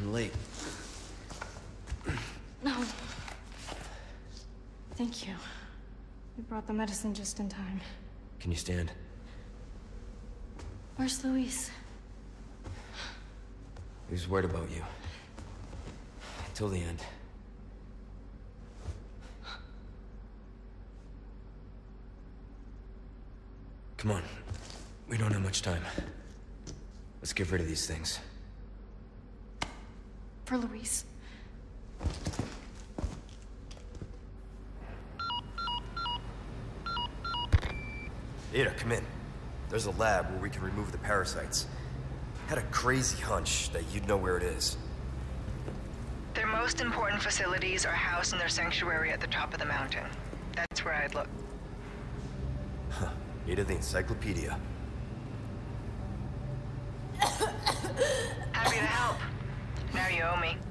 I'm late. No. Thank you. You brought the medicine just in time. Can you stand? Where's Luis? He was worried about you. Until the end. Come on. We don't have much time. Let's get rid of these things. For Luis. Ada, come in. There's a lab where we can remove the parasites. Had a crazy hunch that you'd know where it is. Their most important facilities are housed in their sanctuary at the top of the mountain. That's where I'd look. Huh. Ada the encyclopedia. Happy to help. Now you owe me.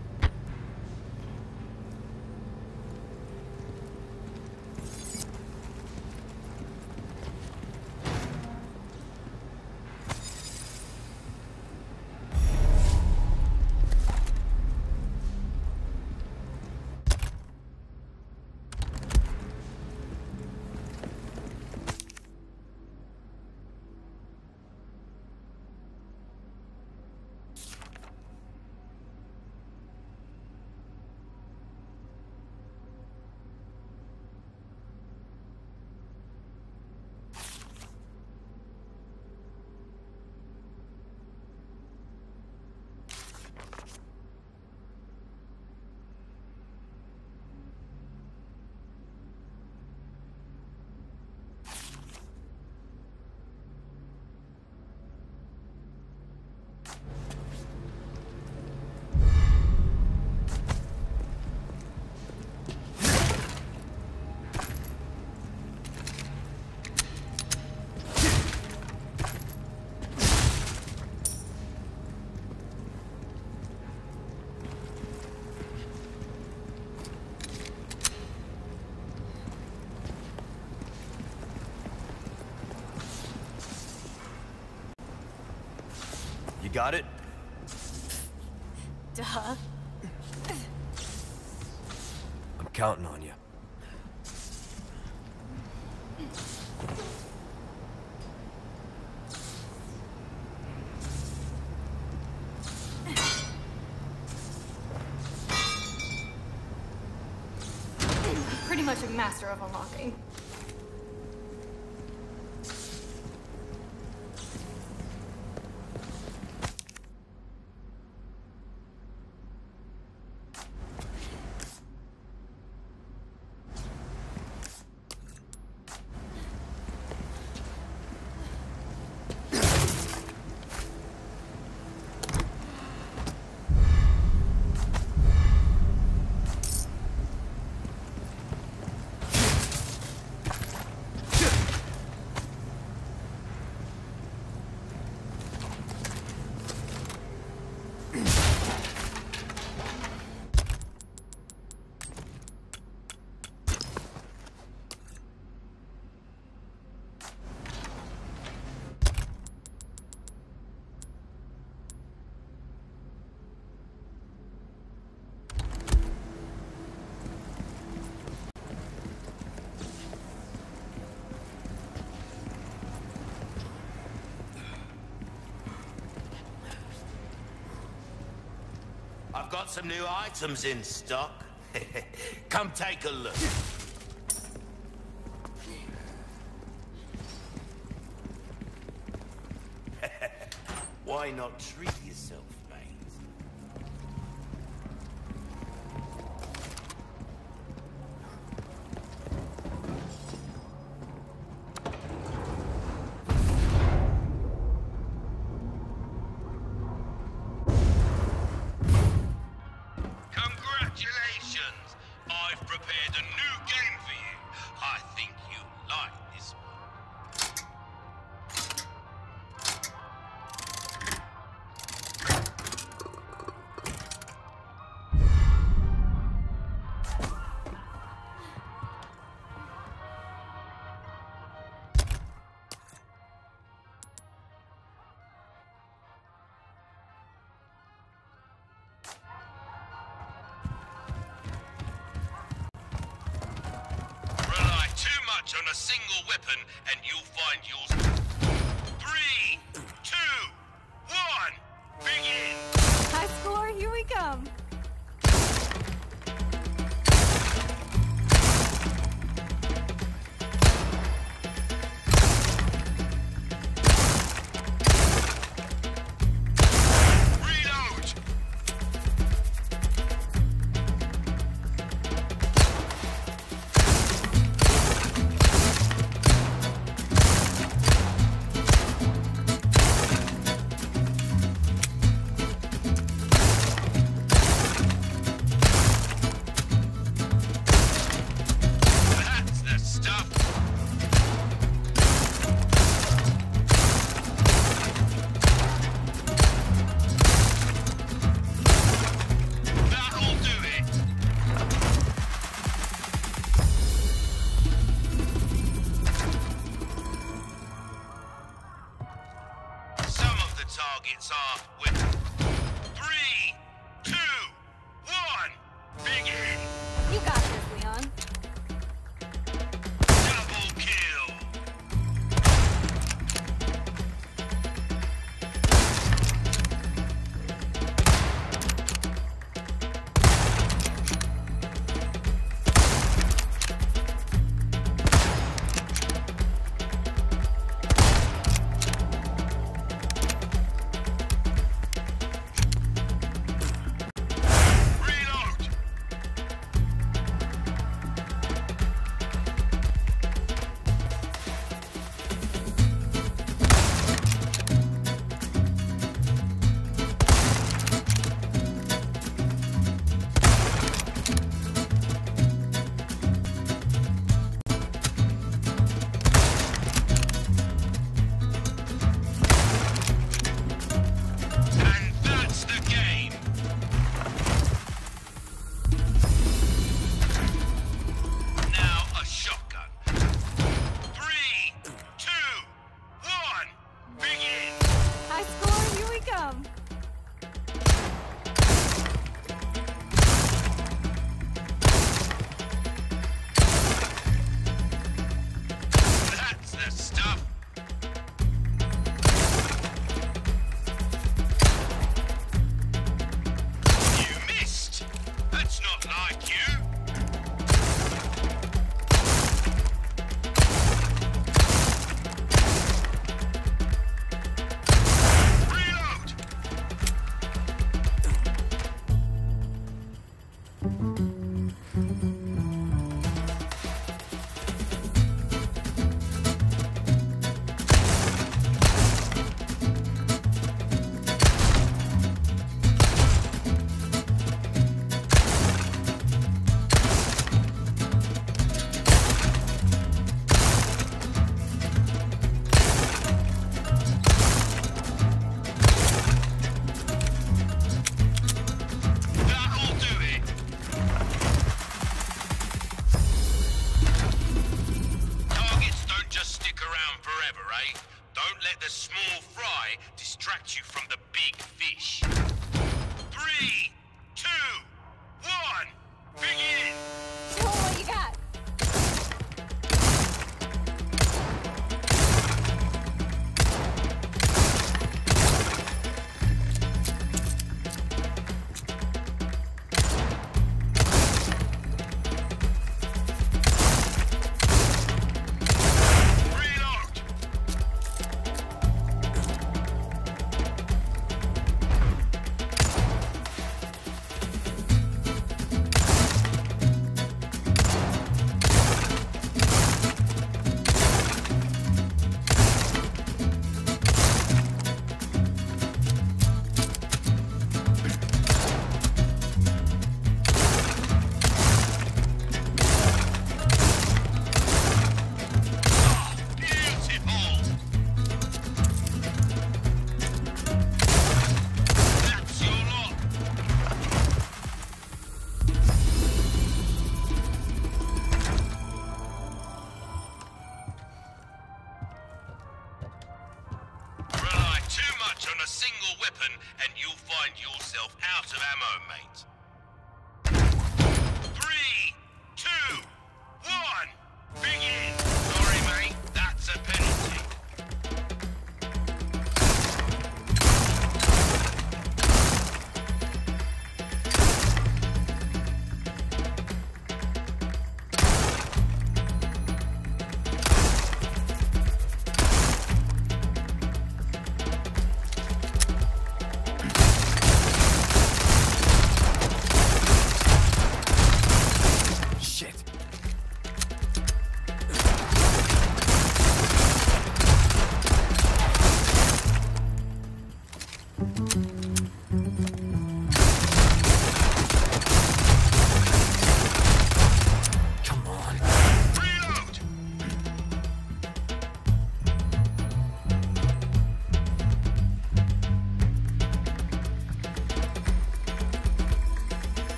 You got it? Duh. I'm counting on you. Pretty much a master of unlocking. I've got some new items in stock. Come take a look. Why not treat yourself, mate? Congratulations! I've prepared a new game for you. I think you'll like this one. focus on a single weapon and you'll find yours. 3, 2, 1, begin! High score, here we come. Reload! That's the stuff. That'll do it. Some of the targets are with 3, 2, 1, begin! You got this, Leon. Double kill! Reload!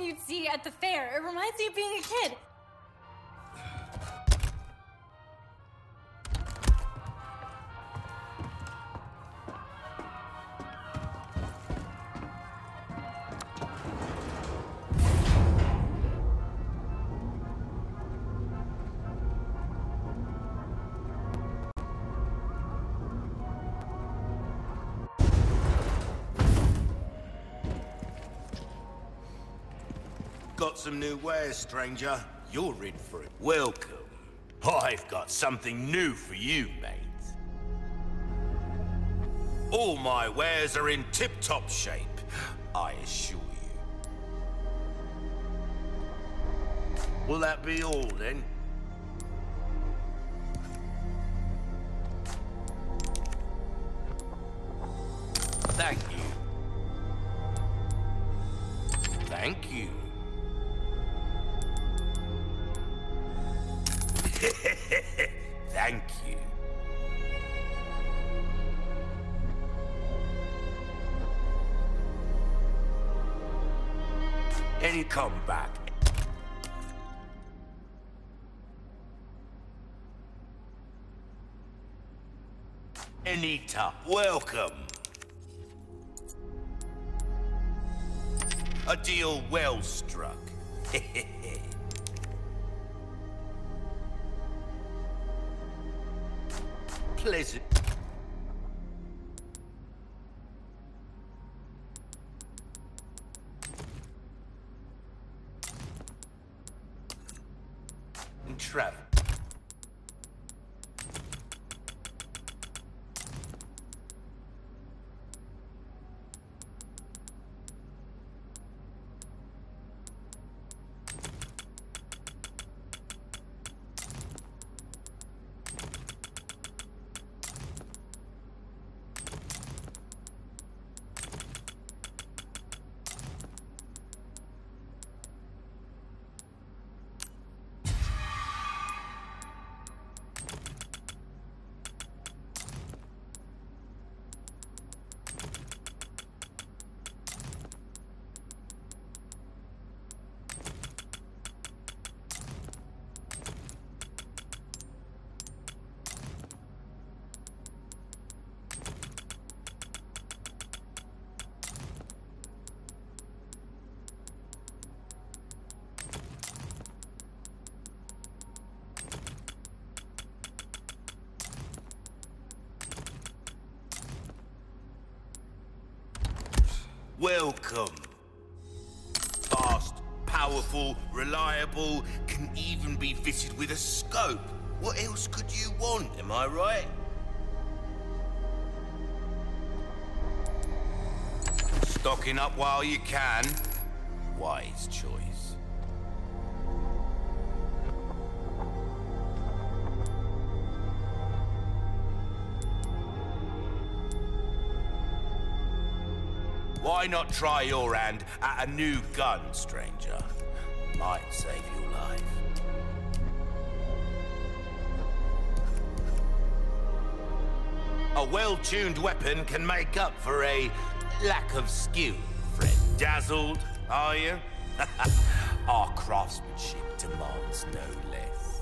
you'd see at the fair. It reminds me of being a kid. Got some new wares, stranger. You're in for it. Welcome. I've got something new for you, mate. All my wares are in tip-top shape, I assure you. Will that be all, then? Thank you. Thank you. Thank you. Any comeback? Anita, welcome. A deal well struck. Pleasant. And travel. Welcome. Fast, powerful, reliable, can even be fitted with a scope. What else could you want, am I right? Stocking up while you can. Wise choice. Why not try your hand at a new gun, stranger? Might save your life. A well-tuned weapon can make up for a lack of skill, friend. Dazzled, are you? Our craftsmanship demands no less.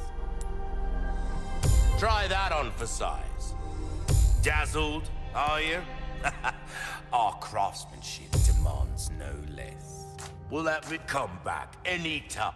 Try that on for size. Dazzled, are you? Our craftsmanship demands no less. Will that come back any time?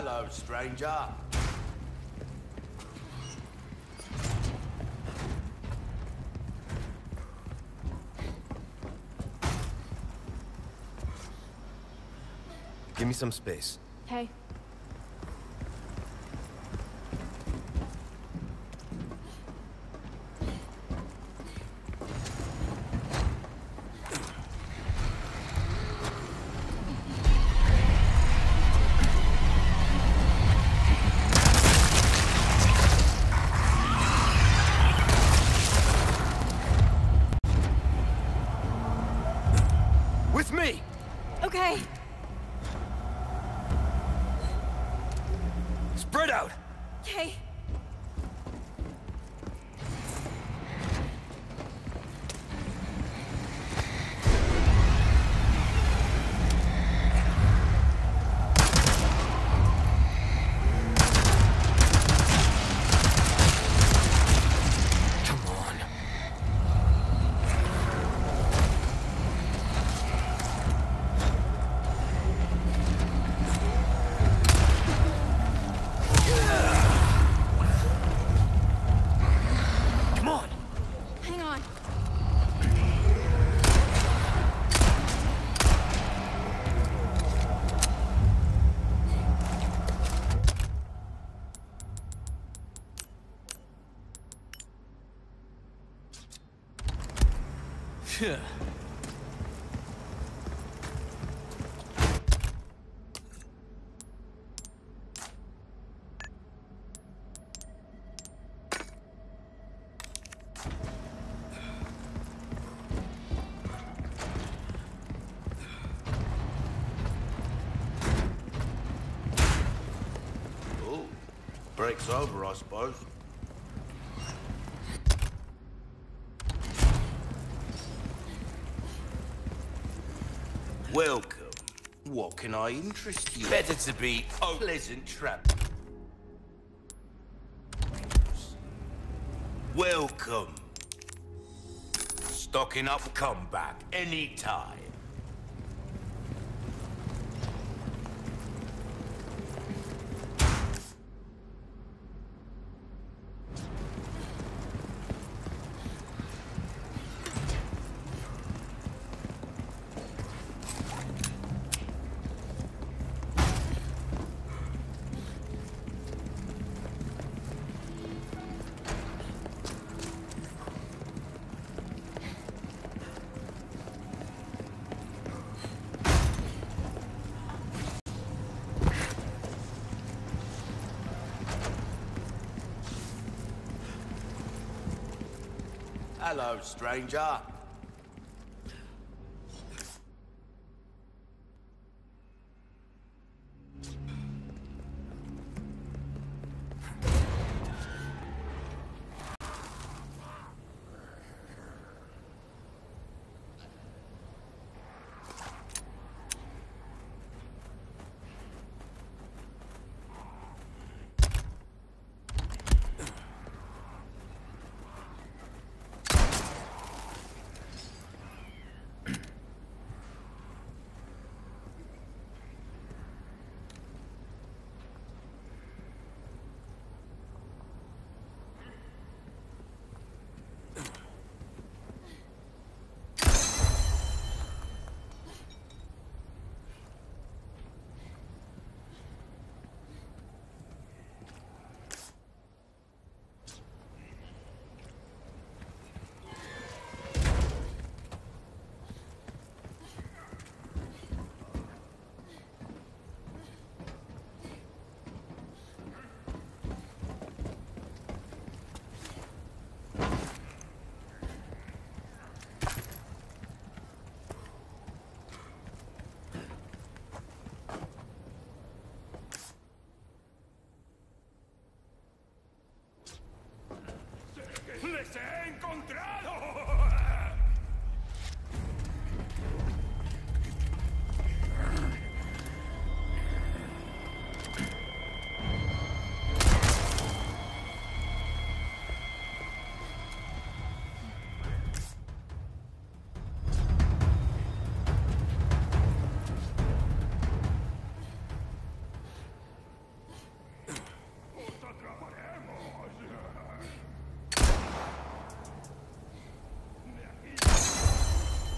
Hello, stranger. Give me some space. Okay. With me! Okay. Spread out! Okay. Come on. Come on! Hang on. Yeah. Oh, break's over, I suppose. Welcome. What can I interest you? Better to be a pleasant trap. Welcome. Stocking up, come back anytime. Hello, stranger.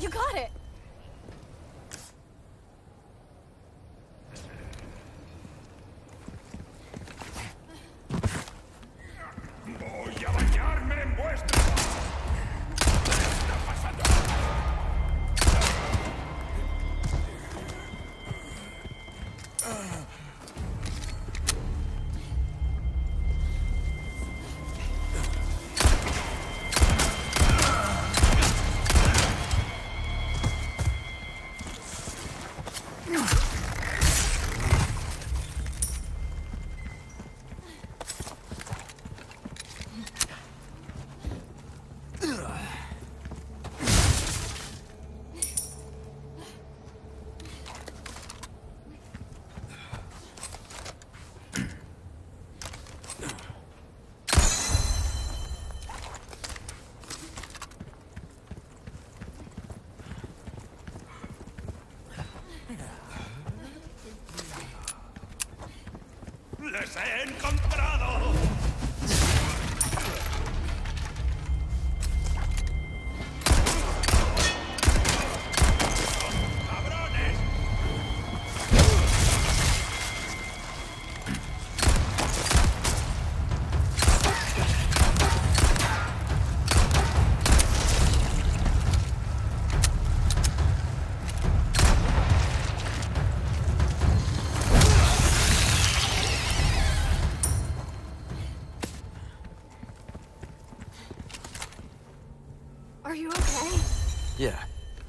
You got it! Voy a bañarme en vuestro... ¿Qué está pasando? ¡Les he encontrado! ¡Cabrones! Are you okay? Yeah.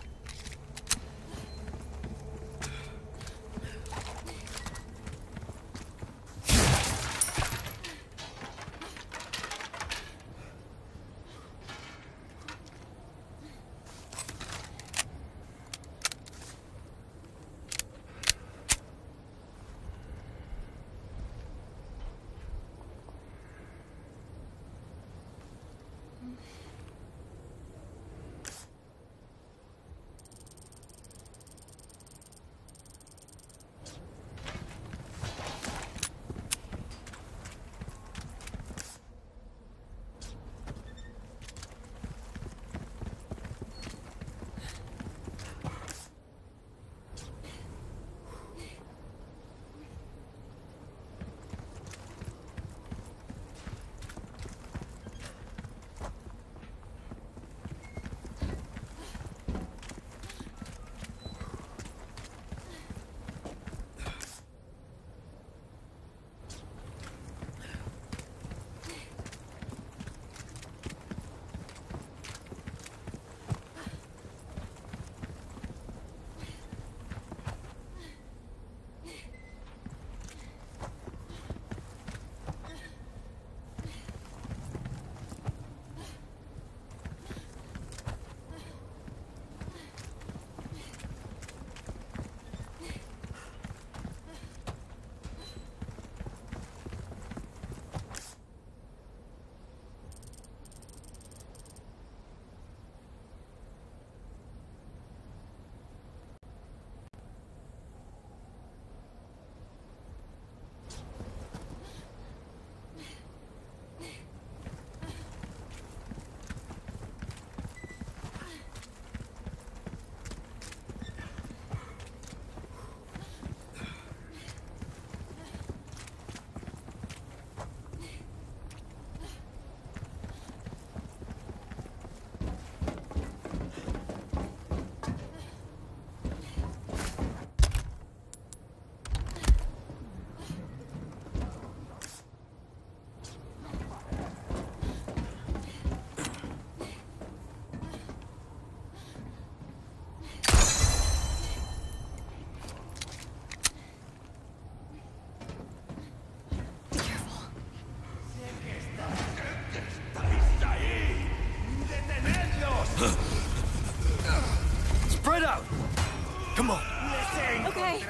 Spread out! Come on! Okay.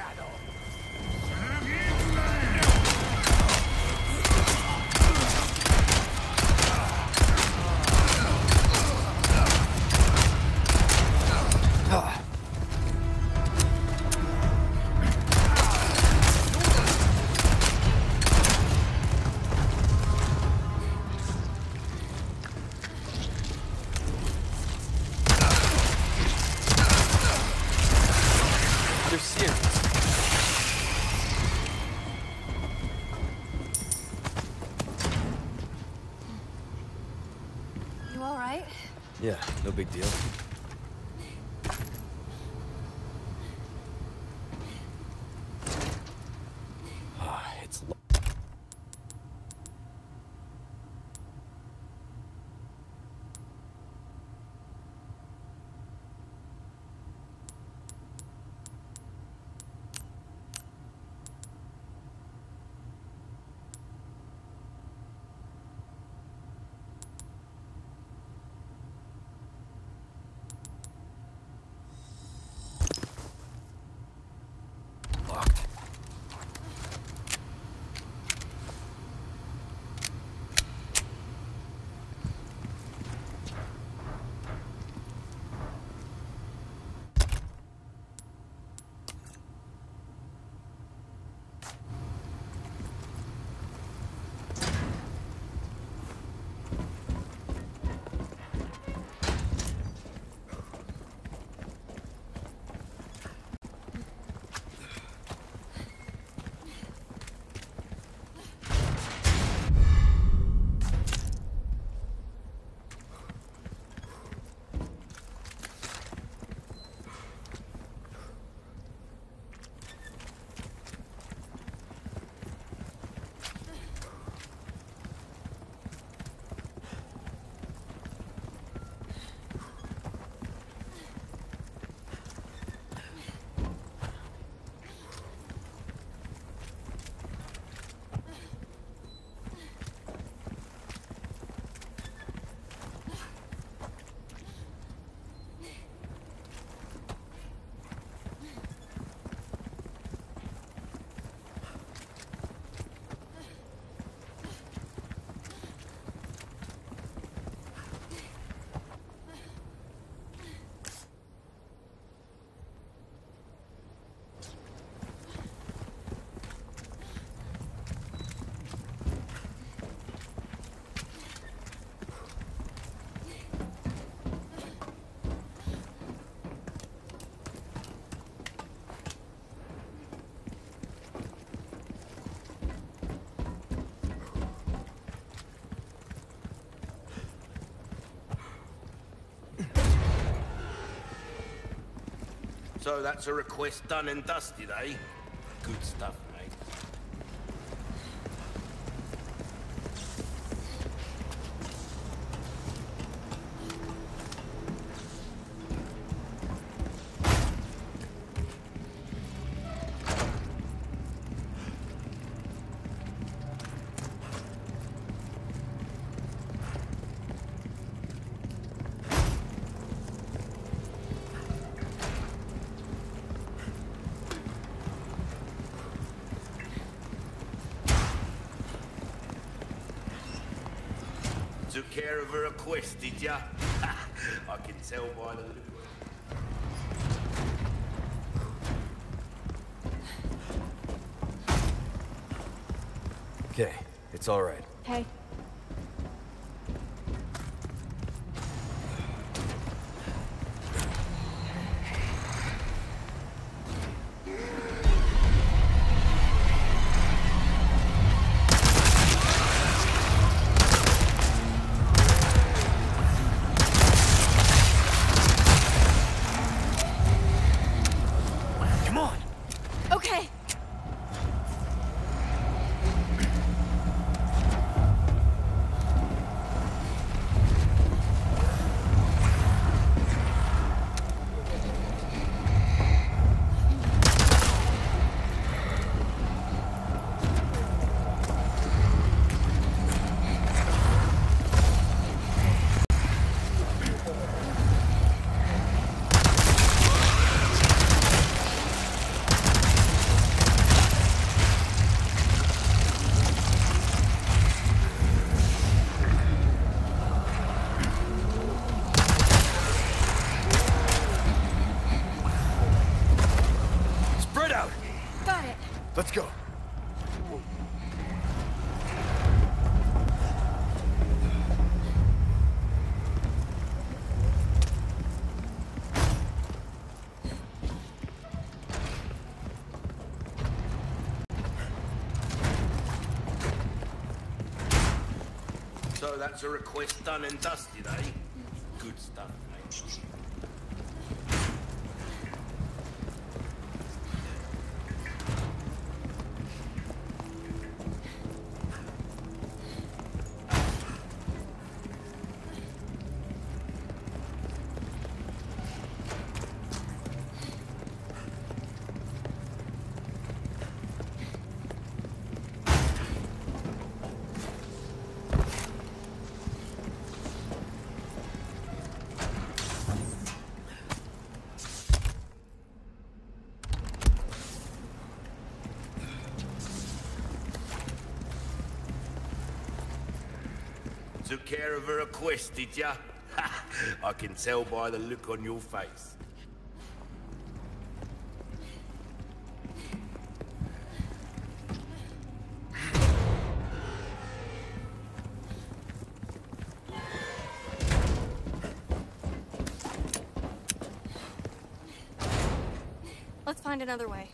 Yeah, no big deal. It's locked. So that's a request done and dusted, eh? Good stuff, mate. Took care of a request, did ya? I can tell by the look. Okay, it's all right. Hey. Okay. Let's go. So that's a request done and dusted, eh? Good stuff, mate. Took care of her request, did ya? I can tell by the look on your face. Let's find another way.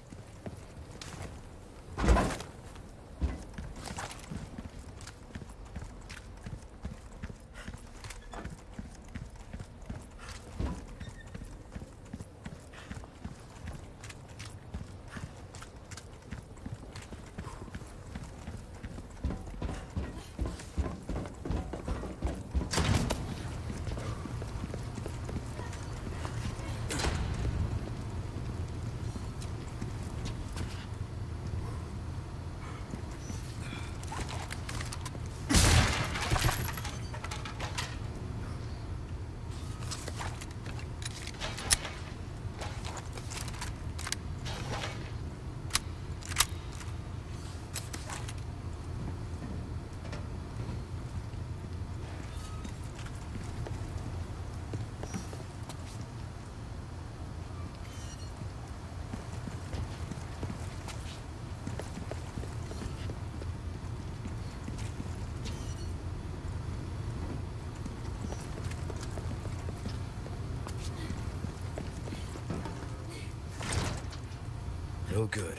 No good.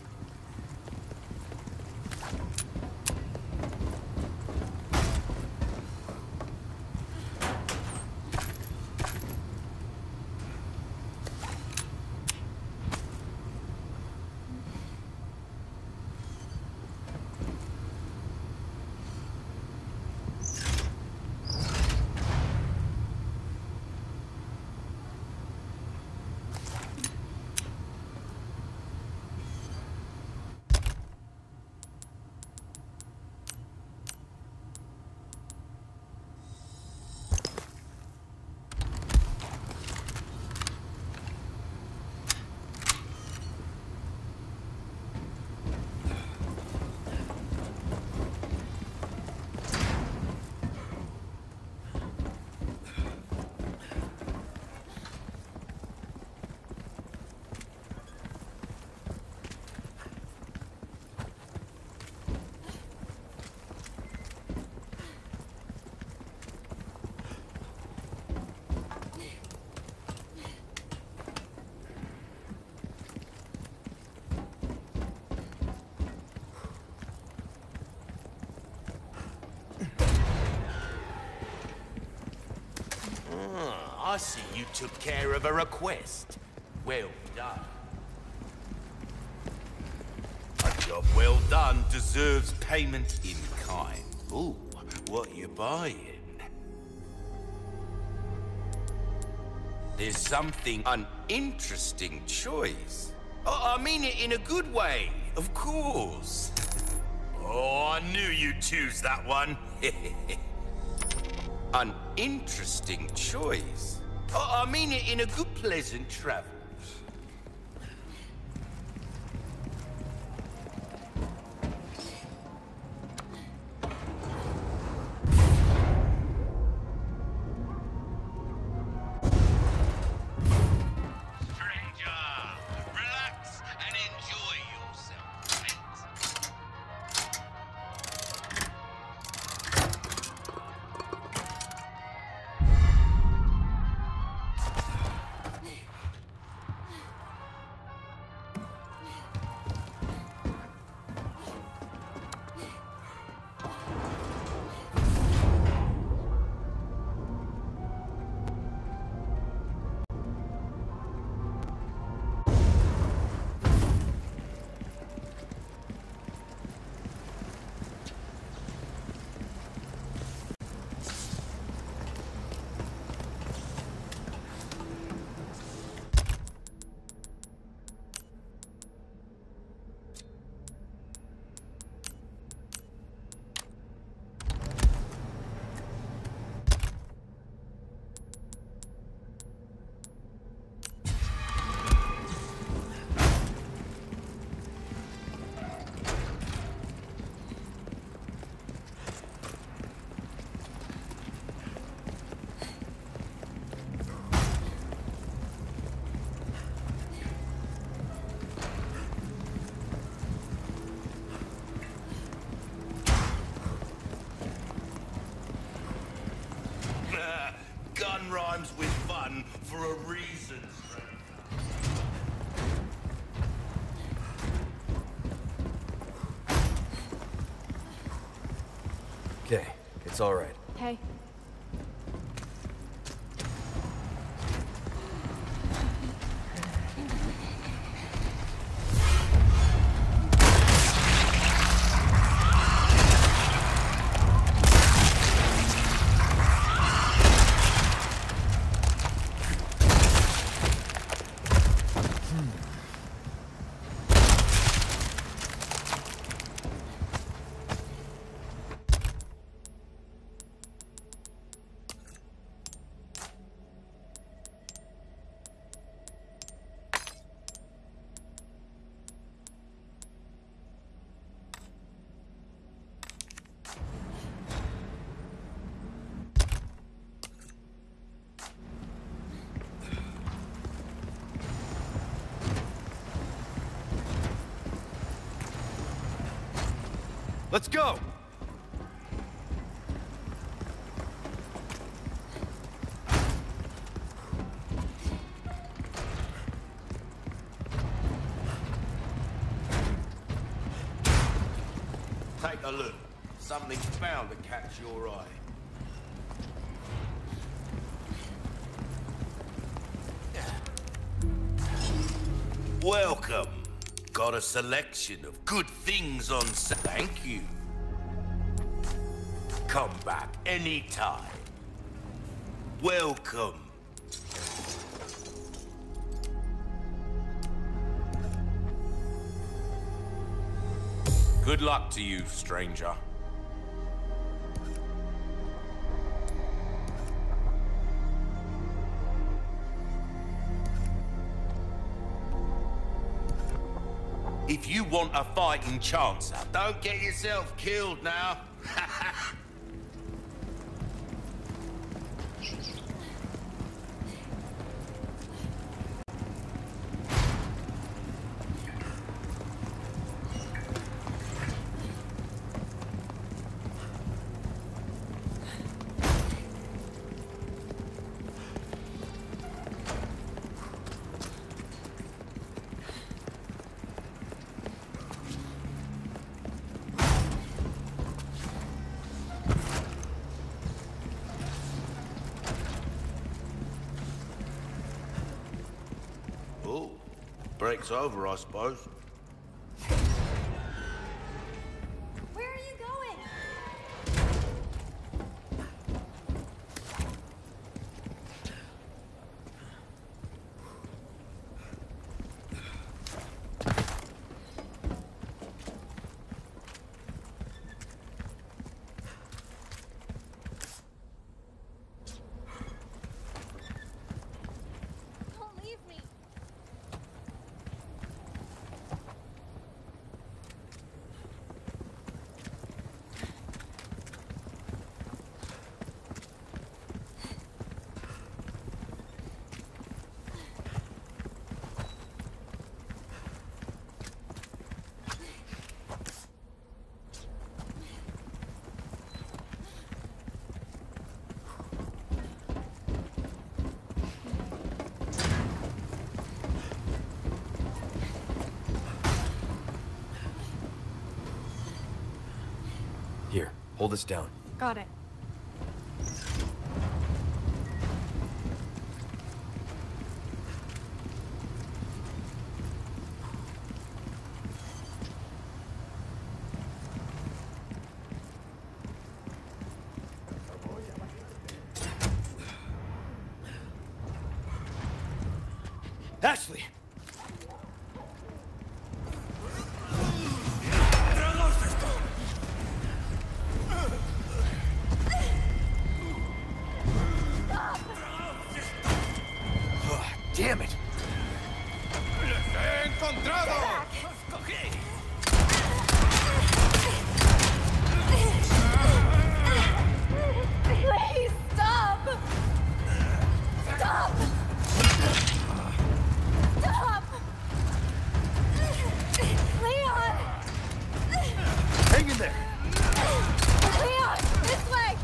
I see you took care of a request. Well done. A job well done deserves payment in kind. Ooh, what you buying? There's something an interesting choice. Oh, I mean it in a good way, of course. Oh, I knew you'd choose that one. An interesting choice. Oh, I mean it in a good, pleasant travel. It's all right. Hey. Let's go! Take a look. Something's bound to catch your eye. Welcome. Got a selection of good things on sale. Thank you. Come back anytime. Welcome. Good luck to you, stranger. If you want a fighting chance, don't get yourself killed now. Oh, break's over, I suppose. Where are you going? Don't leave me. Here, hold this down. Got it. Ashley! Damn it! ¡Les he encontrado! Please stop! Stop! Stop! Leon! Hang in there! Leon! This way!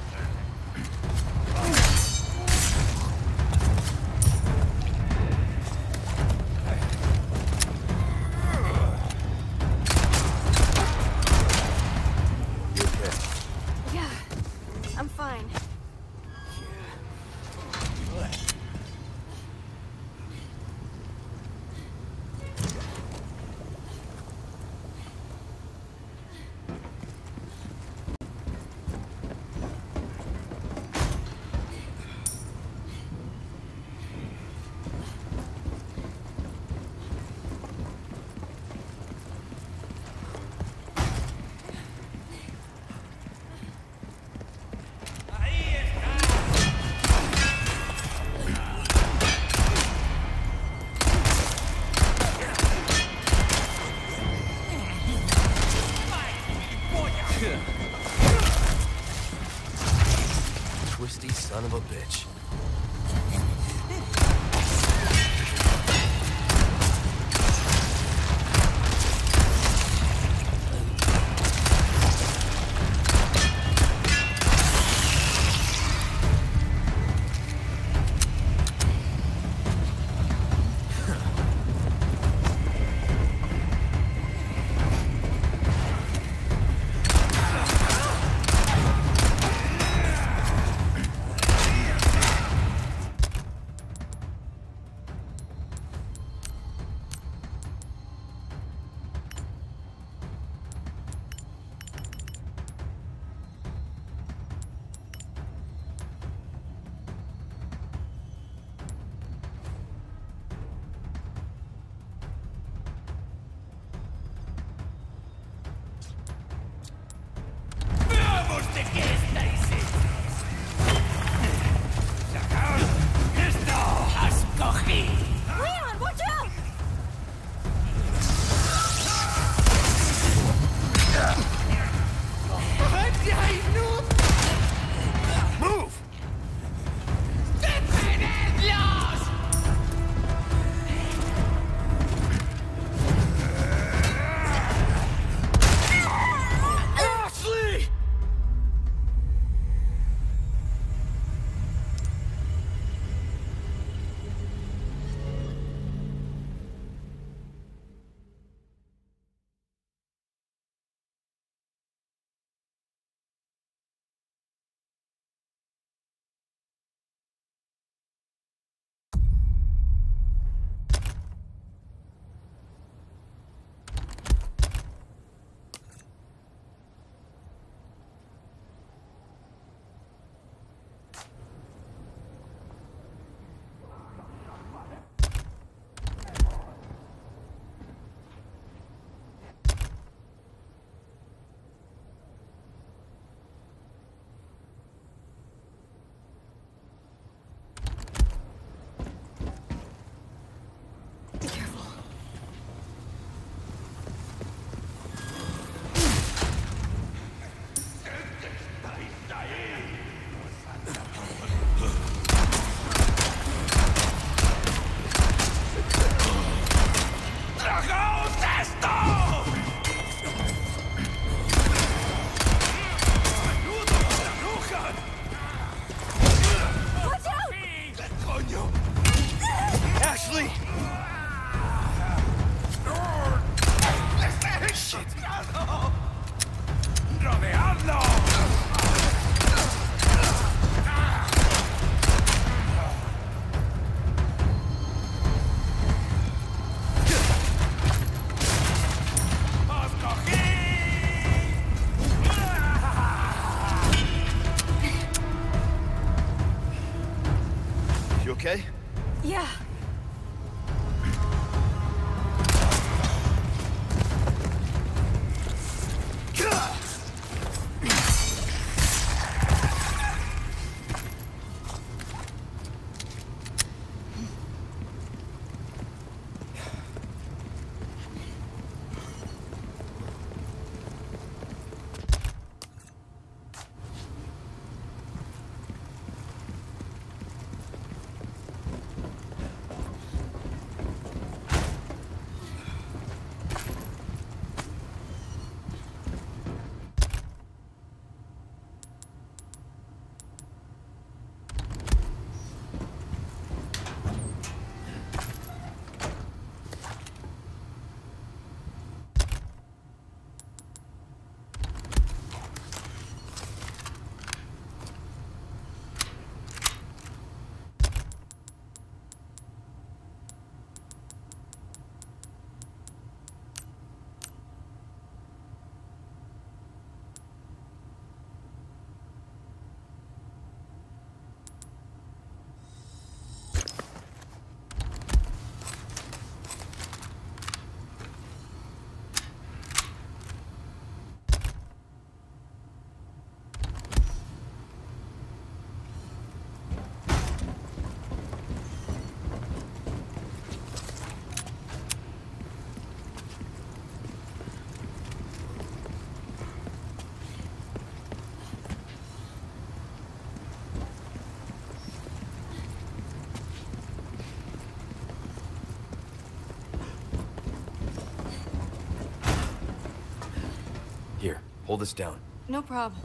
Here, hold this down. No problem.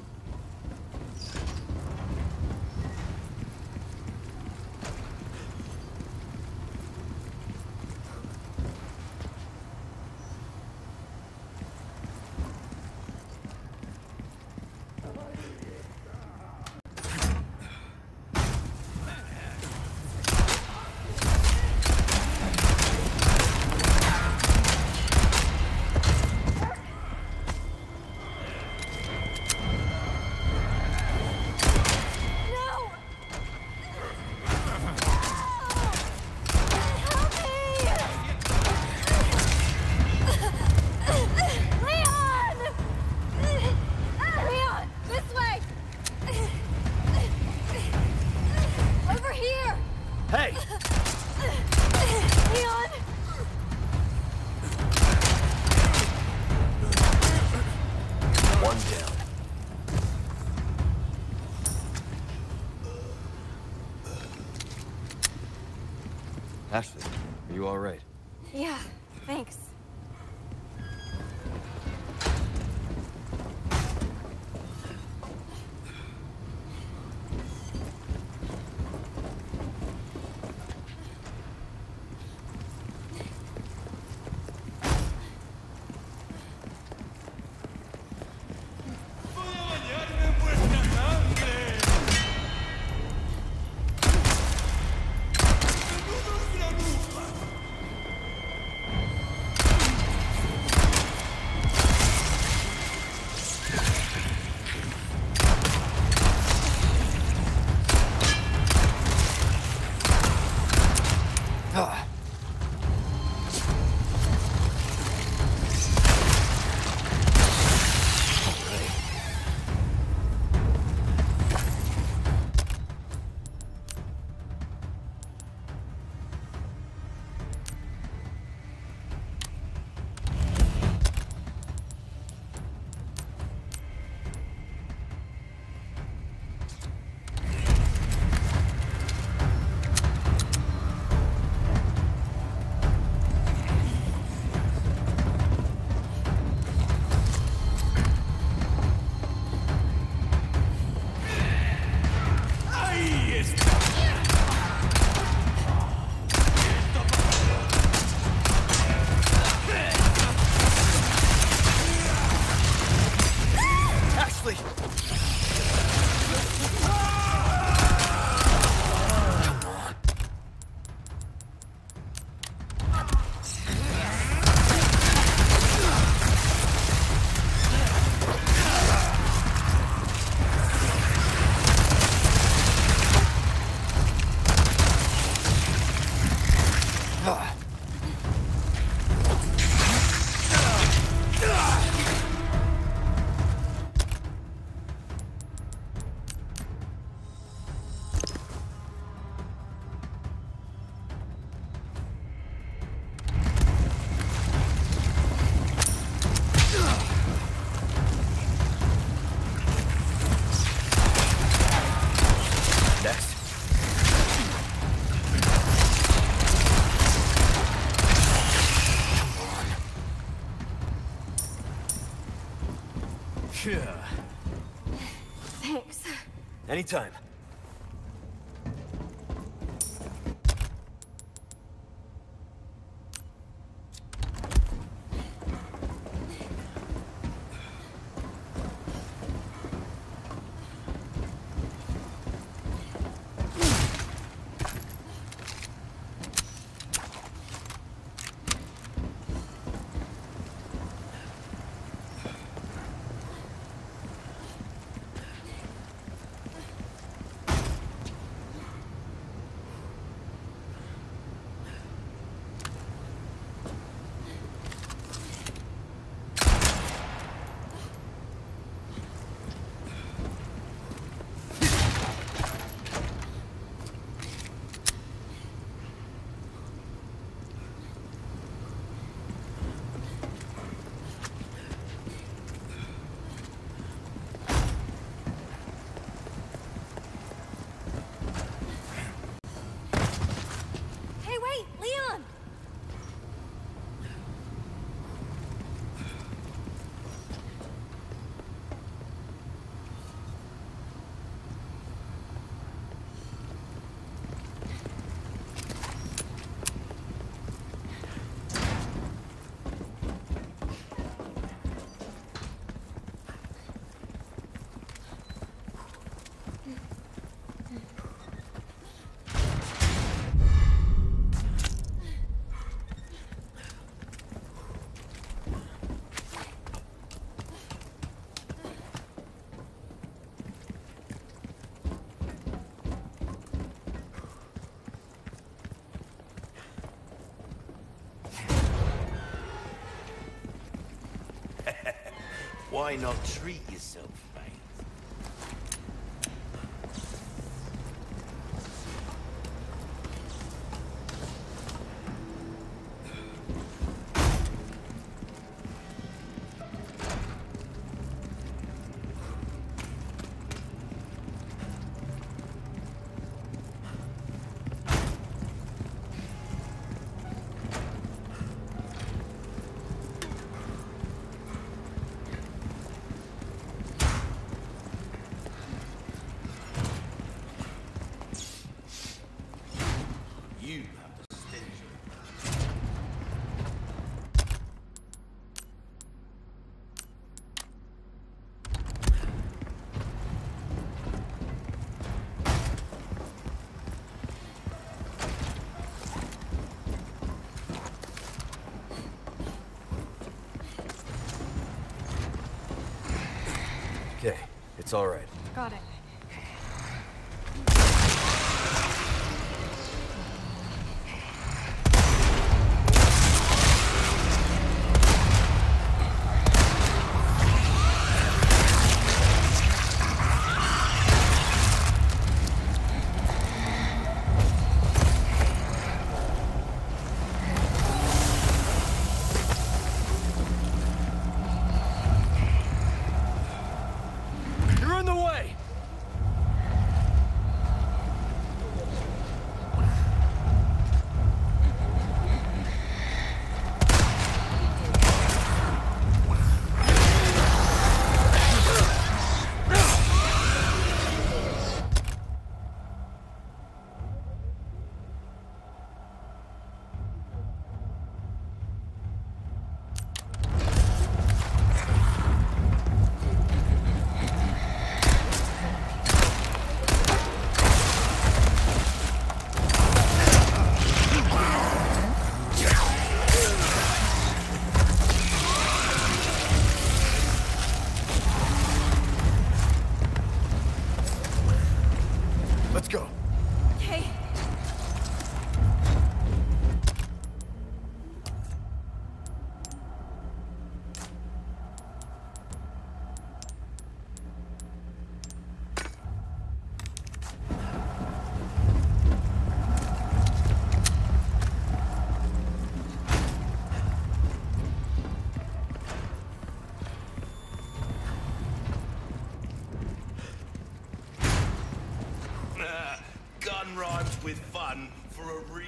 Ashley, are you all right? Yeah, thanks. Thanks. Anytime. Why not treat yourself, mate? You have to stay. Okay, it's all right. Got it. You're in the way! Let's go. Okay. Gun rhymes with fun for a reason.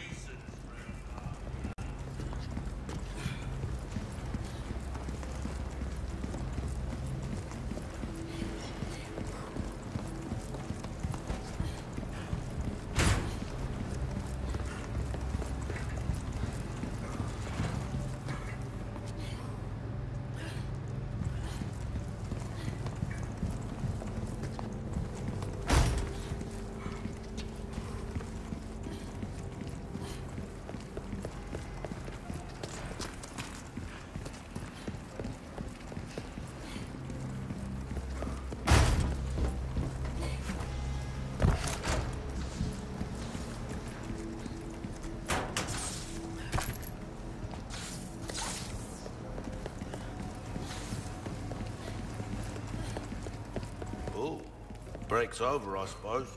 Oh, break's over, I suppose.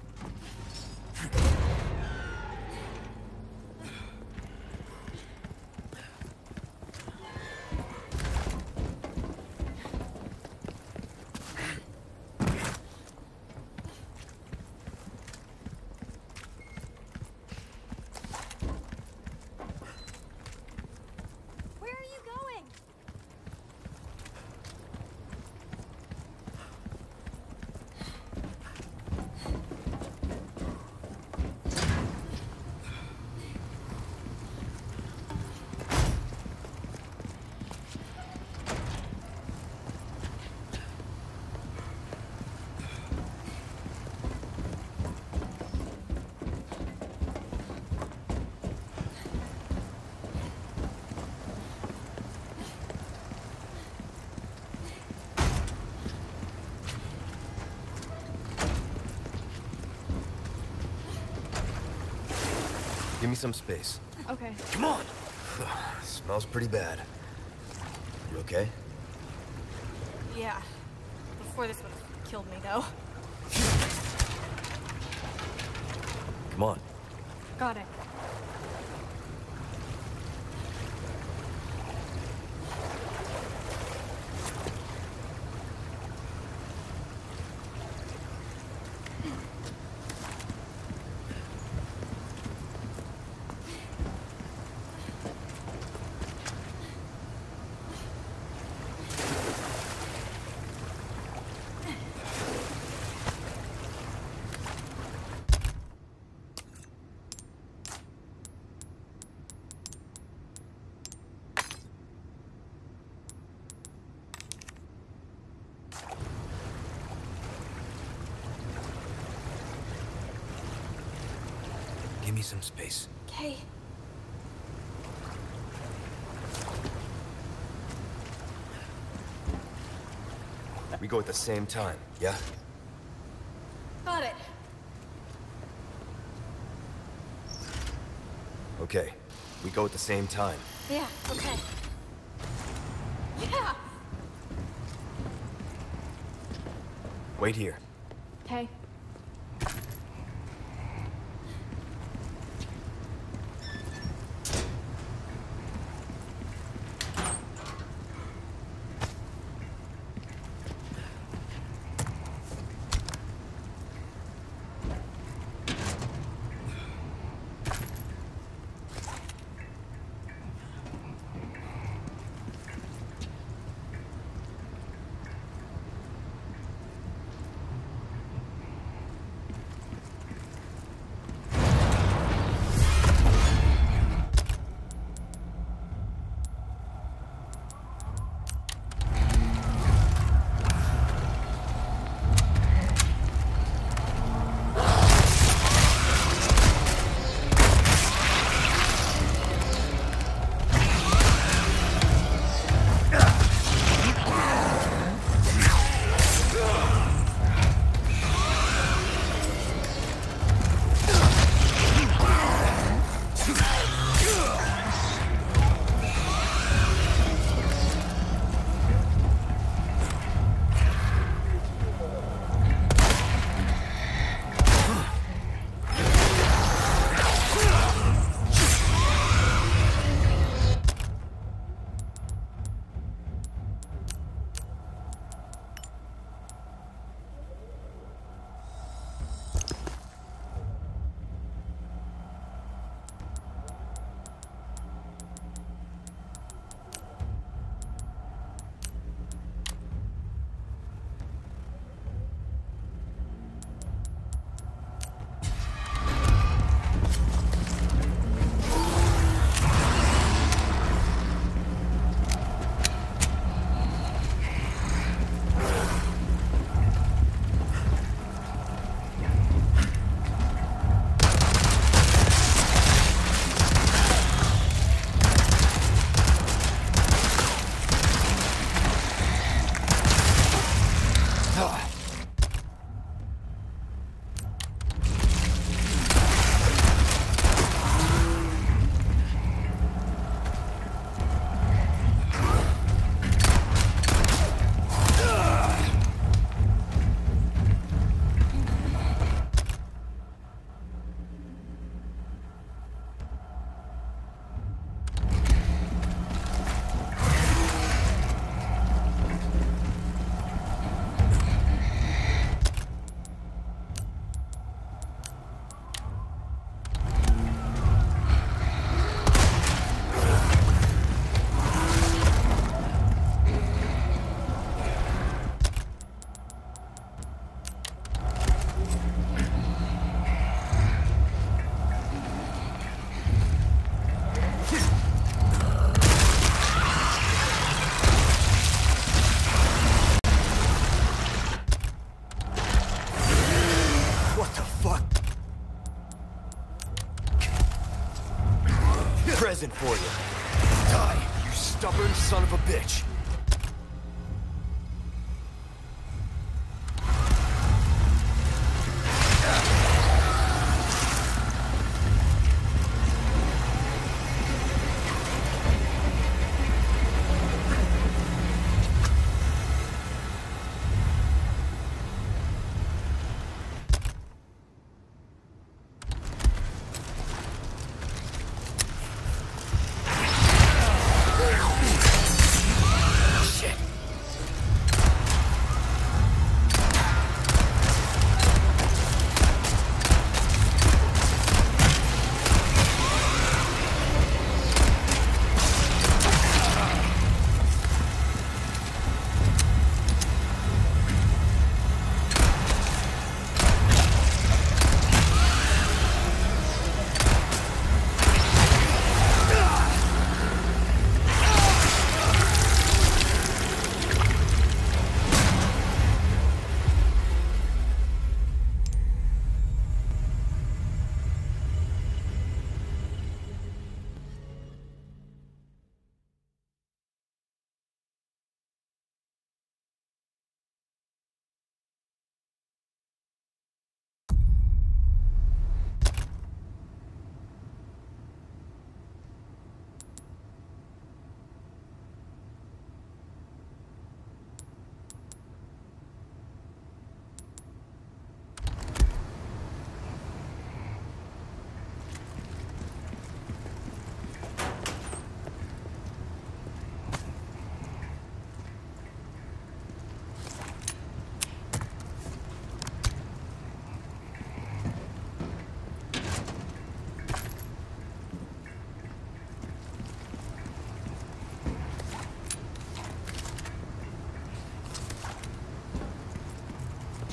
Where are you going? Give me some space. Okay. Come on! Smells pretty bad. You okay? Yeah. Before this would have killed me, though. Come on. Got it. Give me some space. Okay. We go at the same time, yeah? Got it. Okay. We go at the same time. Yeah, okay. Yeah! Wait here. Okay. Present for you. Die, you stubborn son of a bitch.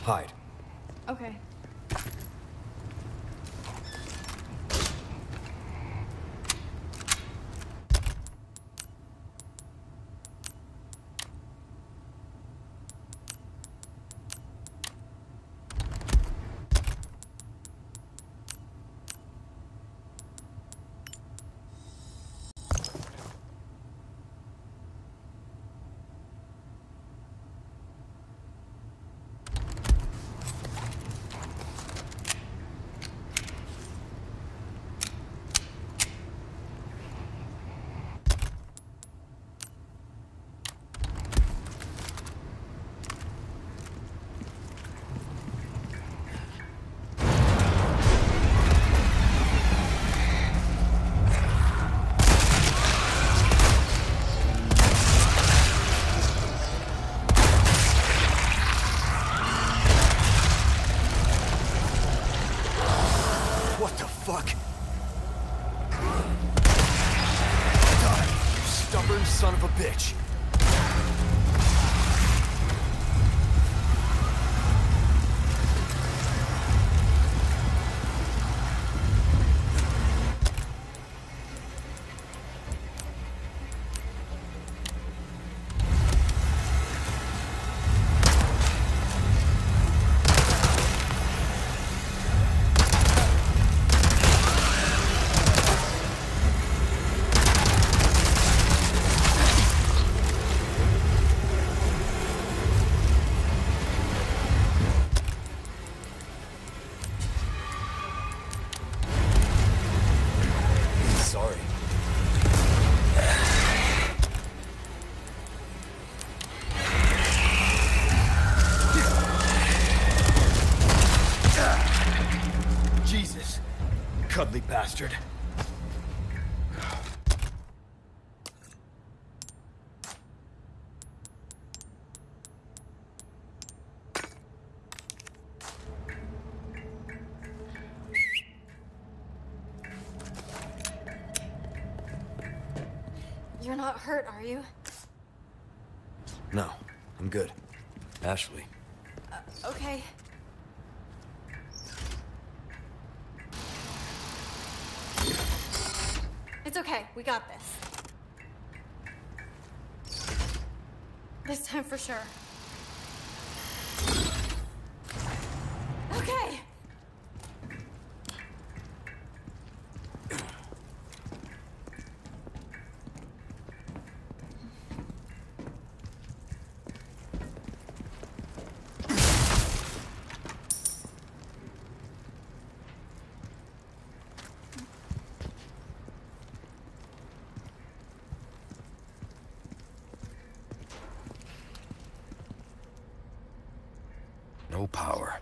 Hide. Okay. What the fuck? Die, you stubborn son of a bitch. Sorry. Jesus, cuddly bastard. You're not hurt, are you? No, I'm good. Ashley. Okay. It's okay. We got this. This time for sure. Okay! No power.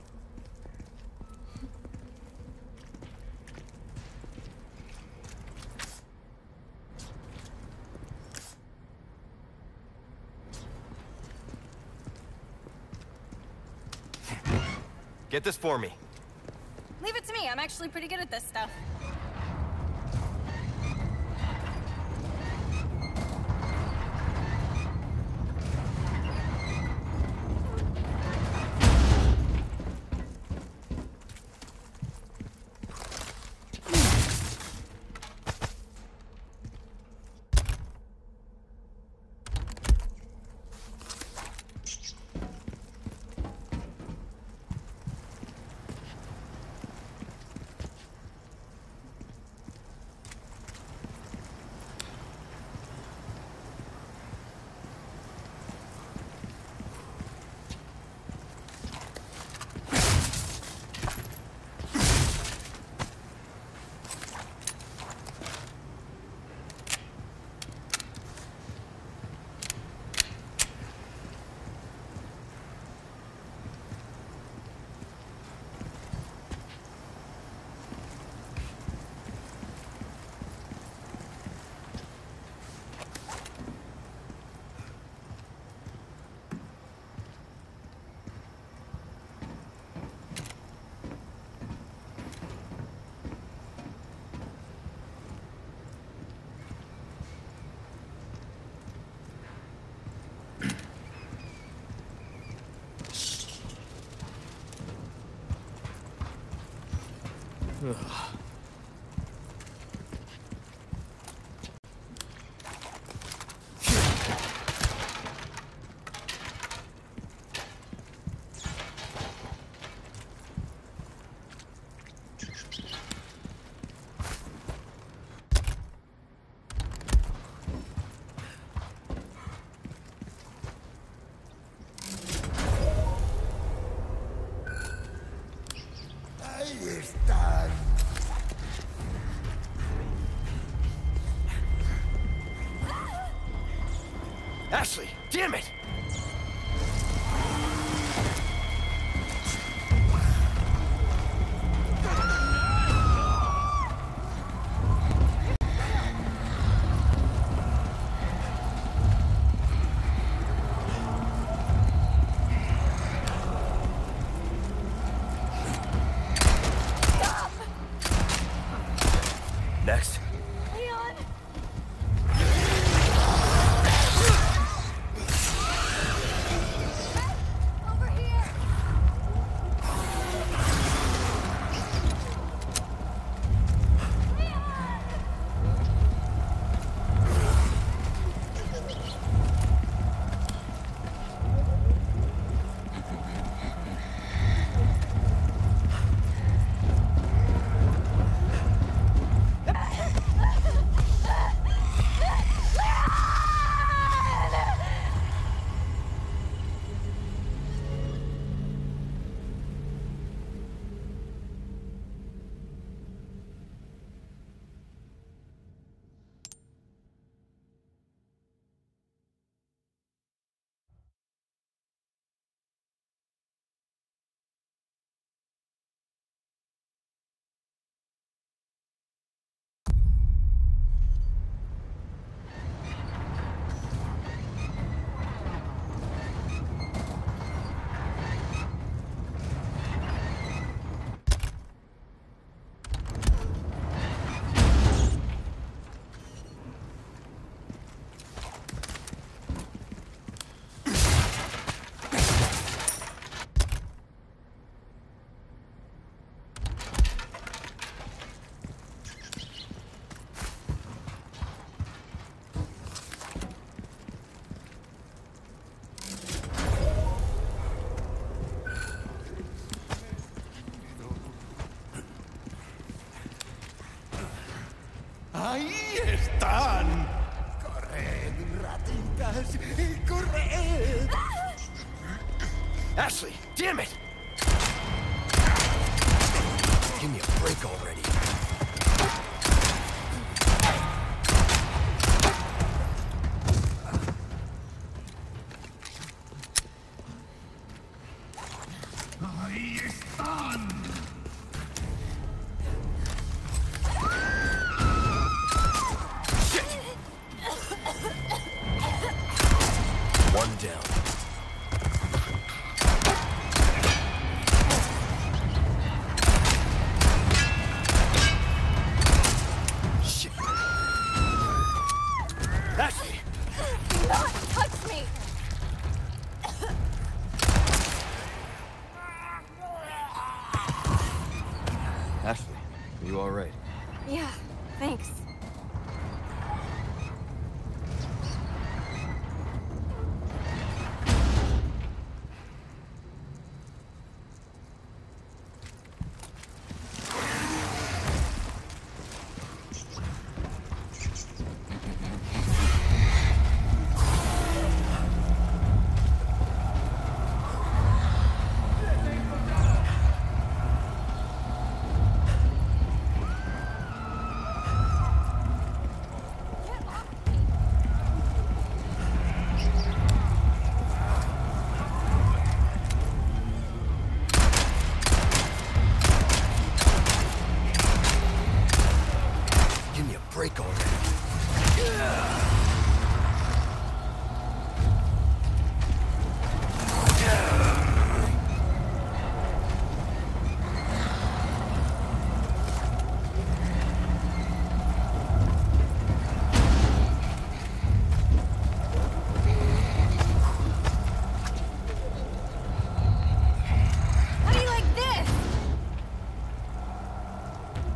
Get this for me. Leave it to me. I'm actually pretty good at this stuff. Ashley, damn it! Next. Leon! Over here! ¡Ahí están! ¡Corred, ratitas! ¡Corred! Ashley, damn it! Give me a break already. ¡Ahí están! One down. Shit. Ashley! Do not touch me! Ashley, are you alright? Yeah, thanks. Break already. How do you like this?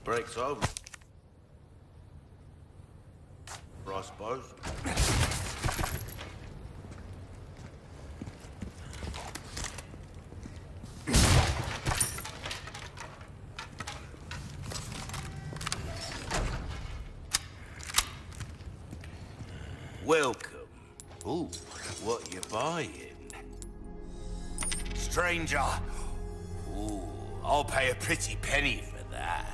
Breaks over. I suppose. Welcome. Ooh, what you buying? Stranger. Ooh, I'll pay a pretty penny for that.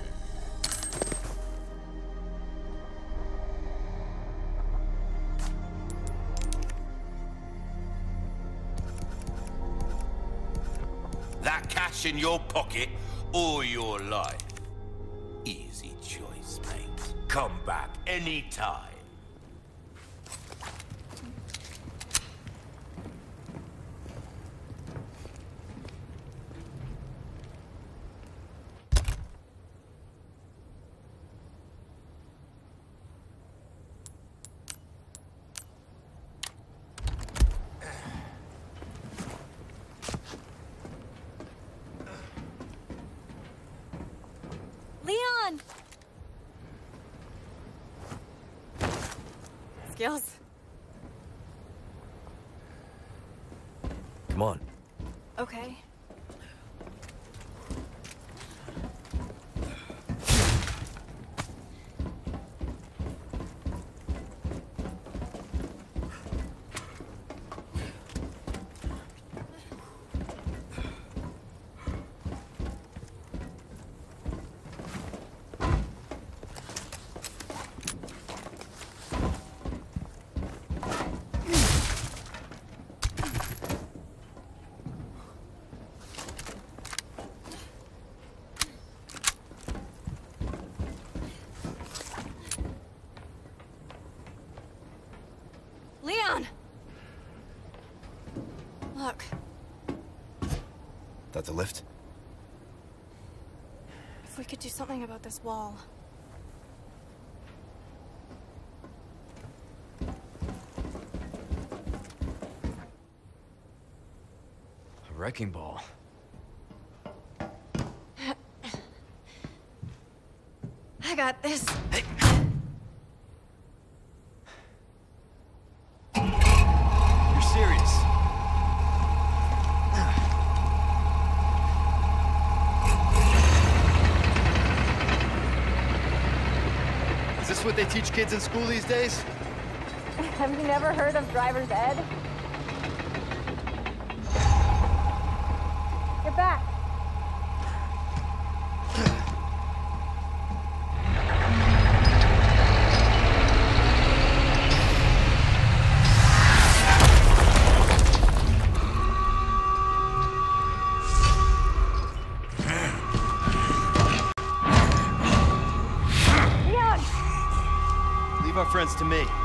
That cash in your pocket or your life? Easy choice, mate. Come back anytime. Leon! Skills. Come on. Okay. Leon! Look. That the lift? If we could do something about this wall. A wrecking ball. I got this. You're serious? Is this what they teach kids in school these days? Have you never heard of driver's ed? Get back. Leave our friends to me.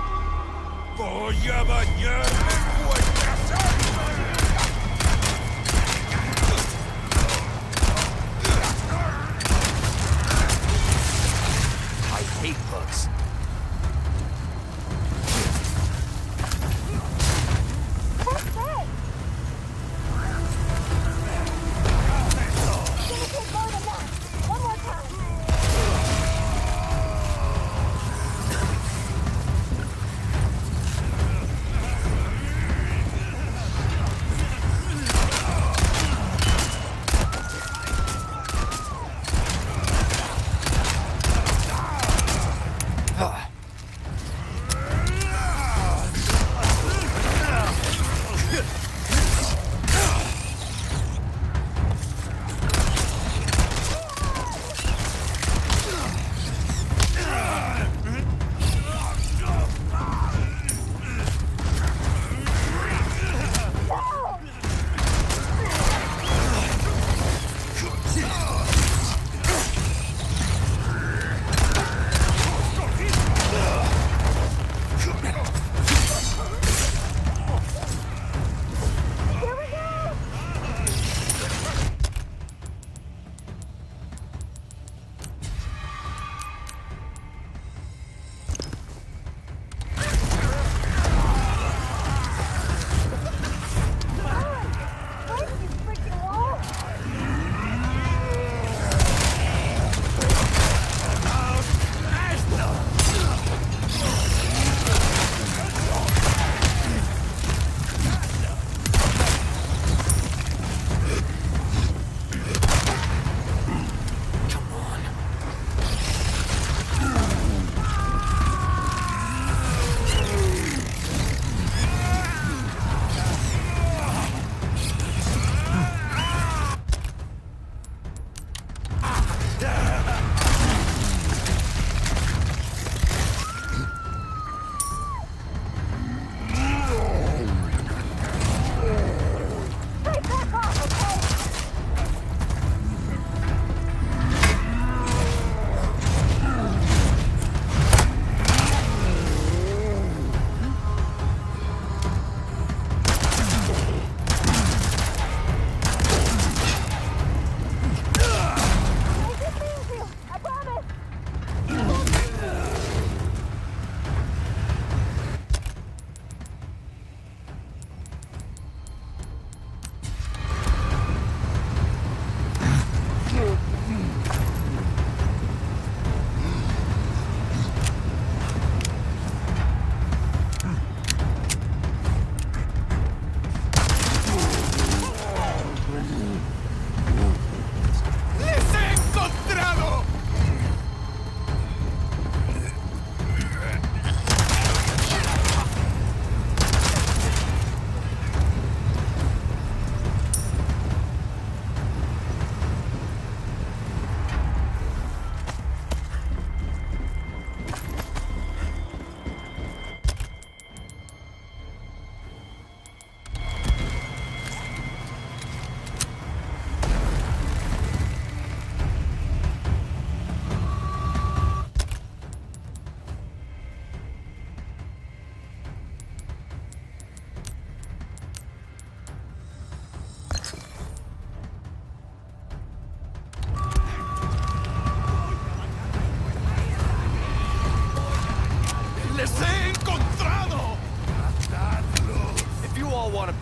I hate bugs. One more time.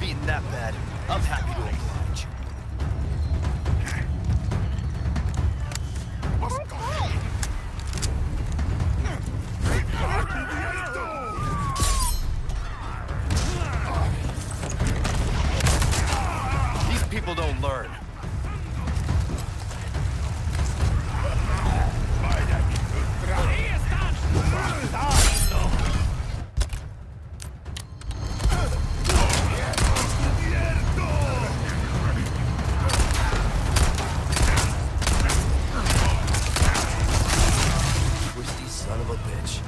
beaten that bad, I'm happy to oblige. These people don't learn. Son of a bitch.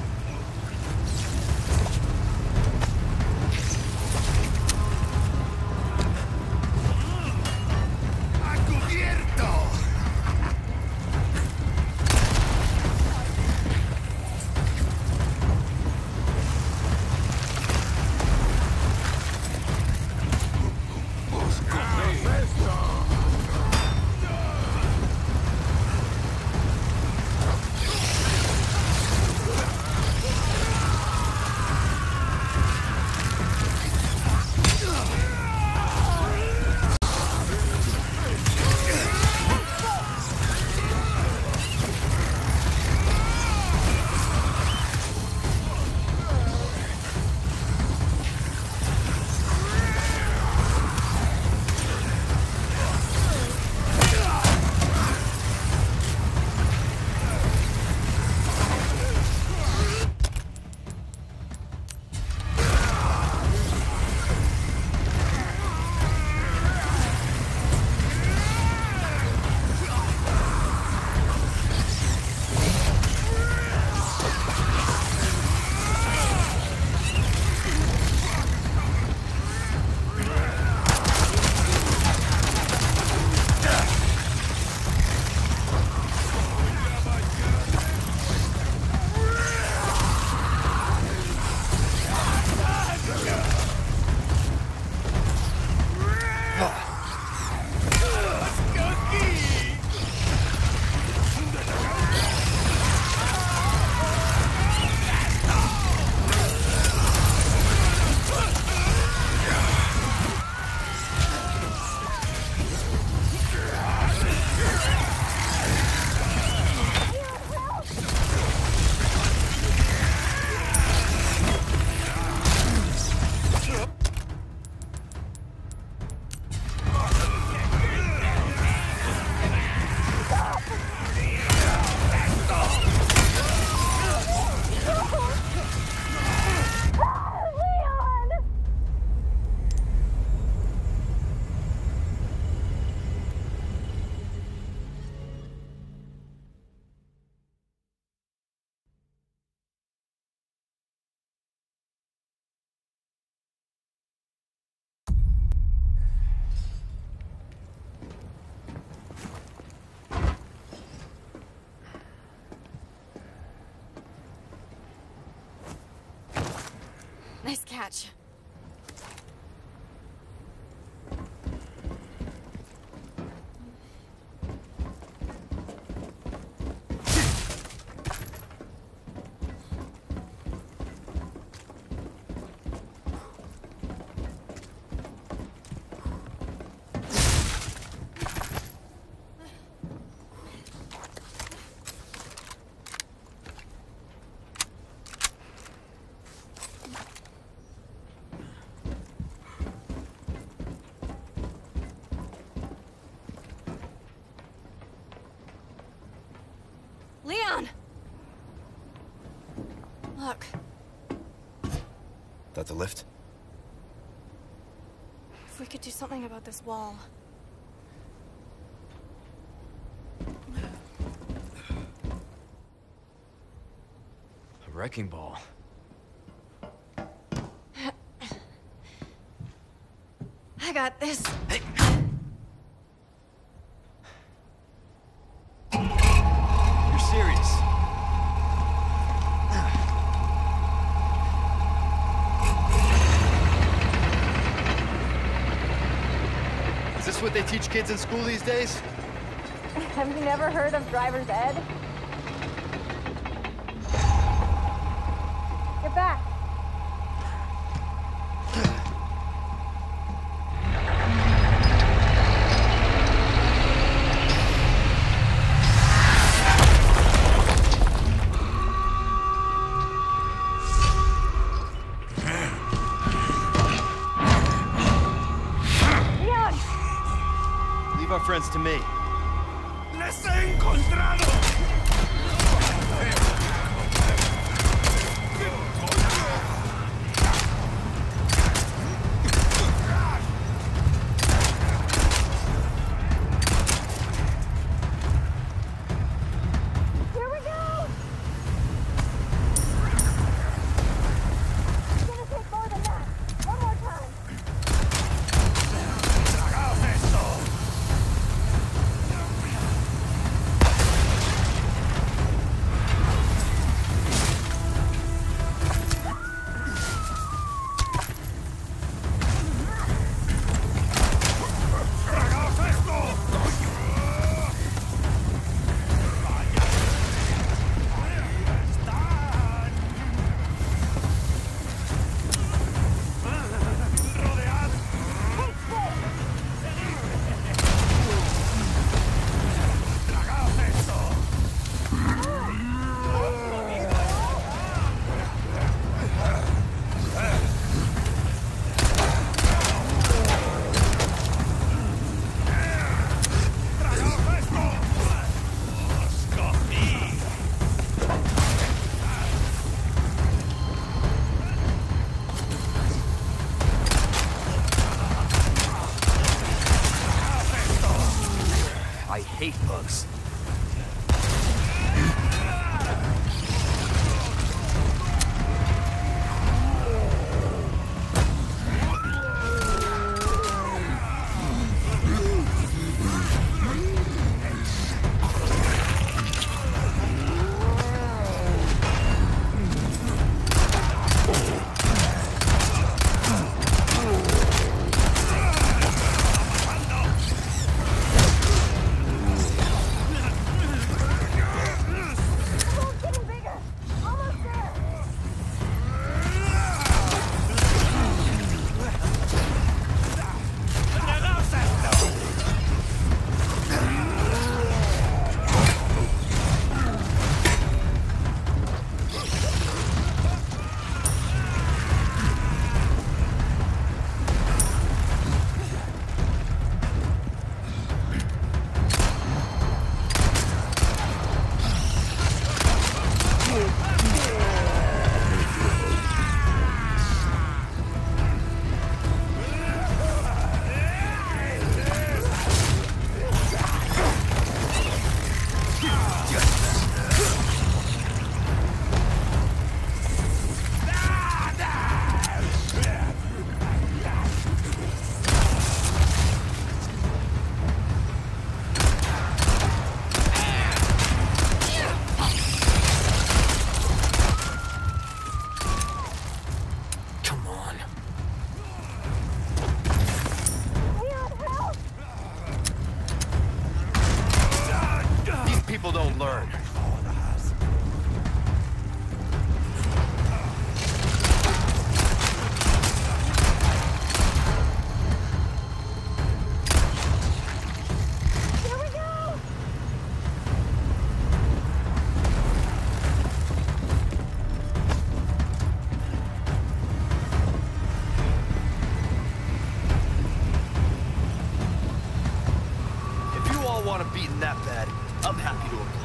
Nice catch. Leon! Look. That the lift? If we could do something about this wall. A wrecking ball. I got this. You're serious? Is this what they teach kids in school these days? Have you never heard of driver's ed? Get back. friends to me. ¡Les he encontrado! I hate bugs. People don't learn. If you all want to beat that bad, I'm happy to oblige.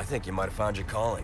I think you might have found your calling.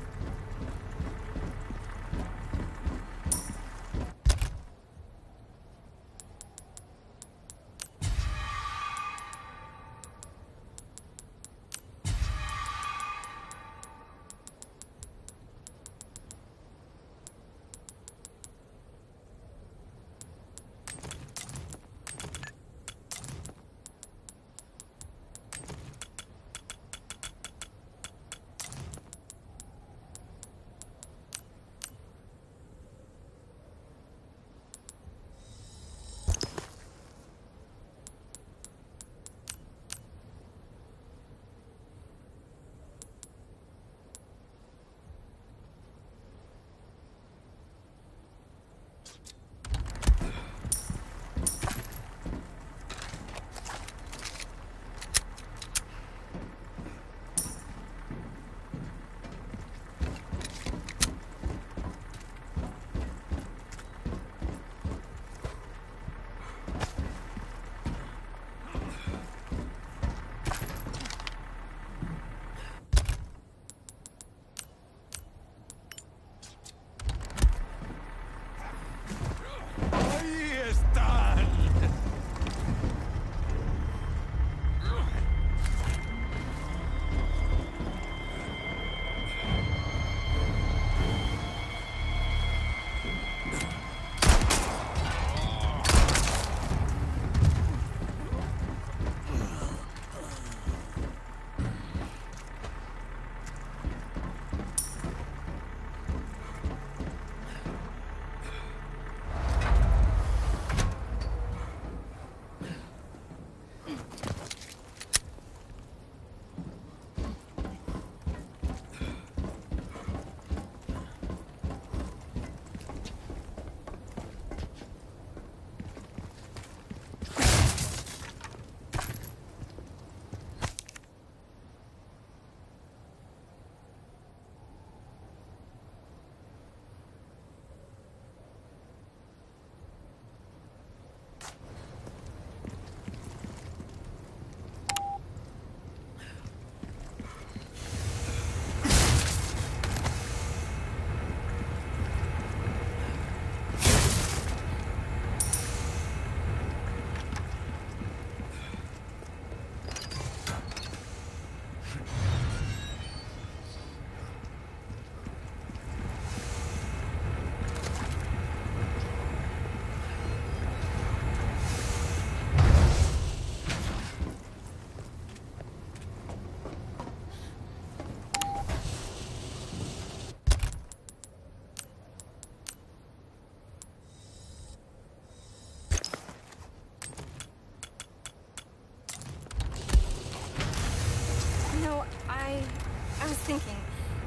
I was thinking,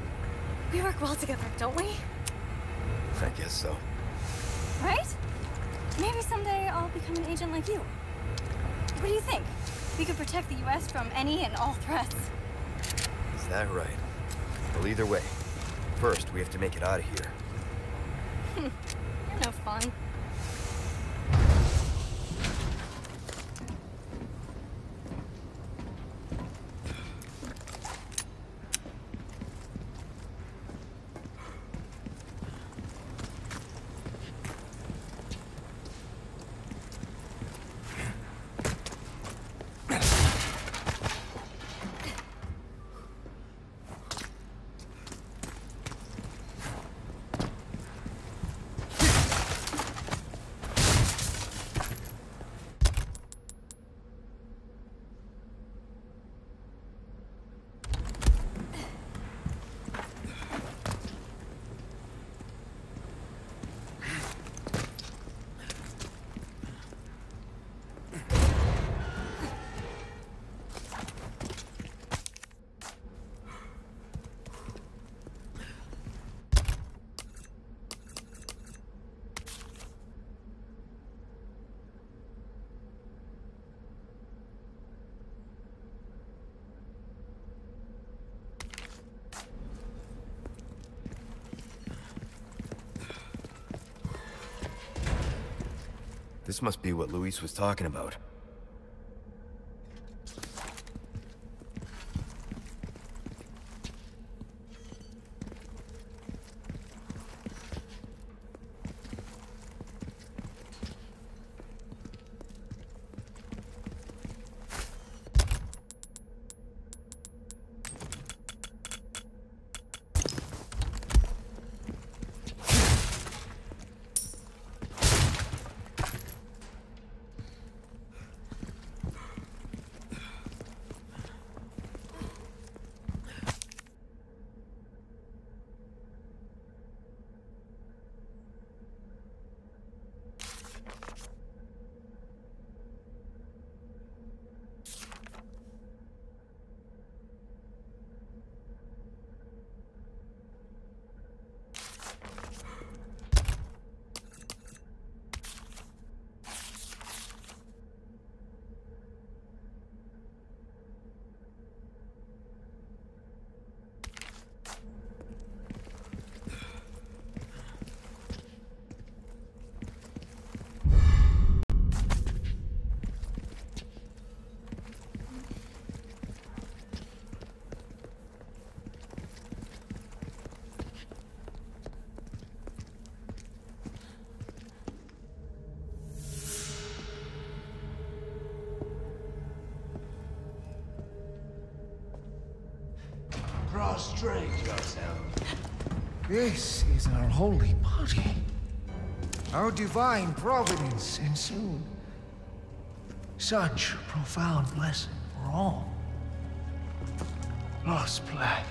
we work well together, don't we? I guess so. Right? Maybe someday I'll become an agent like you. What do you think? We could protect the US from any and all threats. Is that right? Well, either way, first we have to make it out of here. You're no fun. This must be what Luis was talking about. prostrate yourself. This is our holy body. Our divine providence, and soon such profound blessing for all. Los IIIuminados.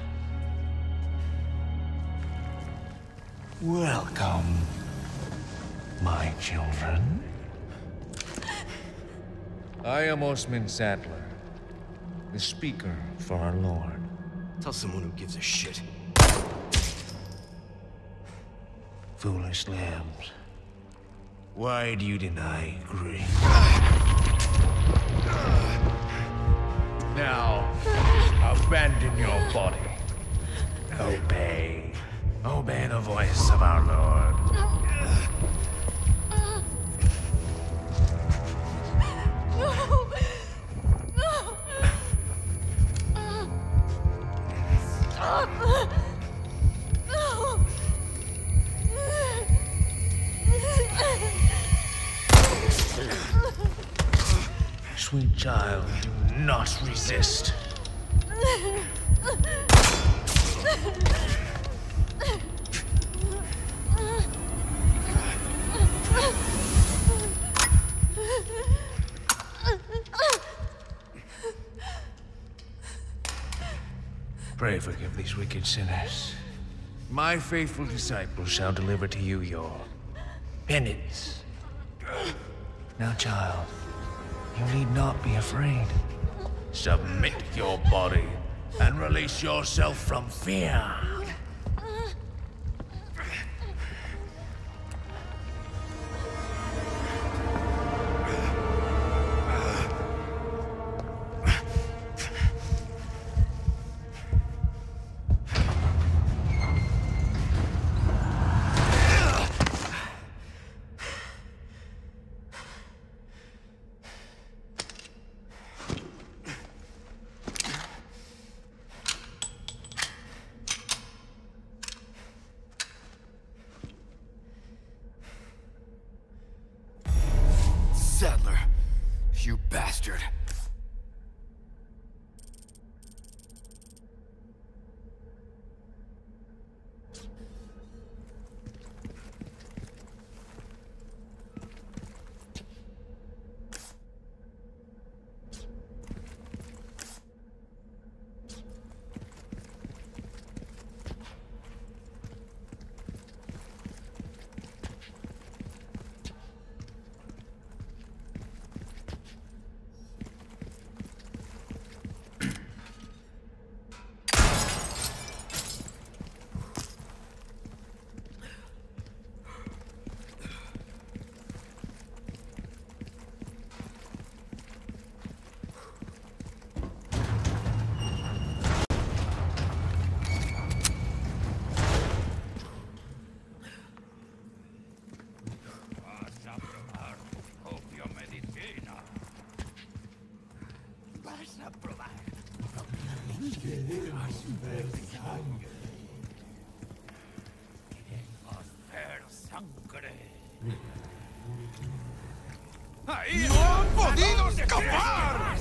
Welcome, my children. I am Osmund Saddler, the speaker for our Lord. Tell someone who gives a shit. Foolish lambs, why do you deny grace? Now, abandon your body. Obey. Obey the voice of our Lord. No! No! Stop! No! Sweet child, do not resist. Pray forgive these wicked sinners. My faithful disciples shall deliver to you your penance. Now, child, you need not be afraid. Submit your body and release yourself from fear. Saddler, you bastard. ¡No han podido escapar!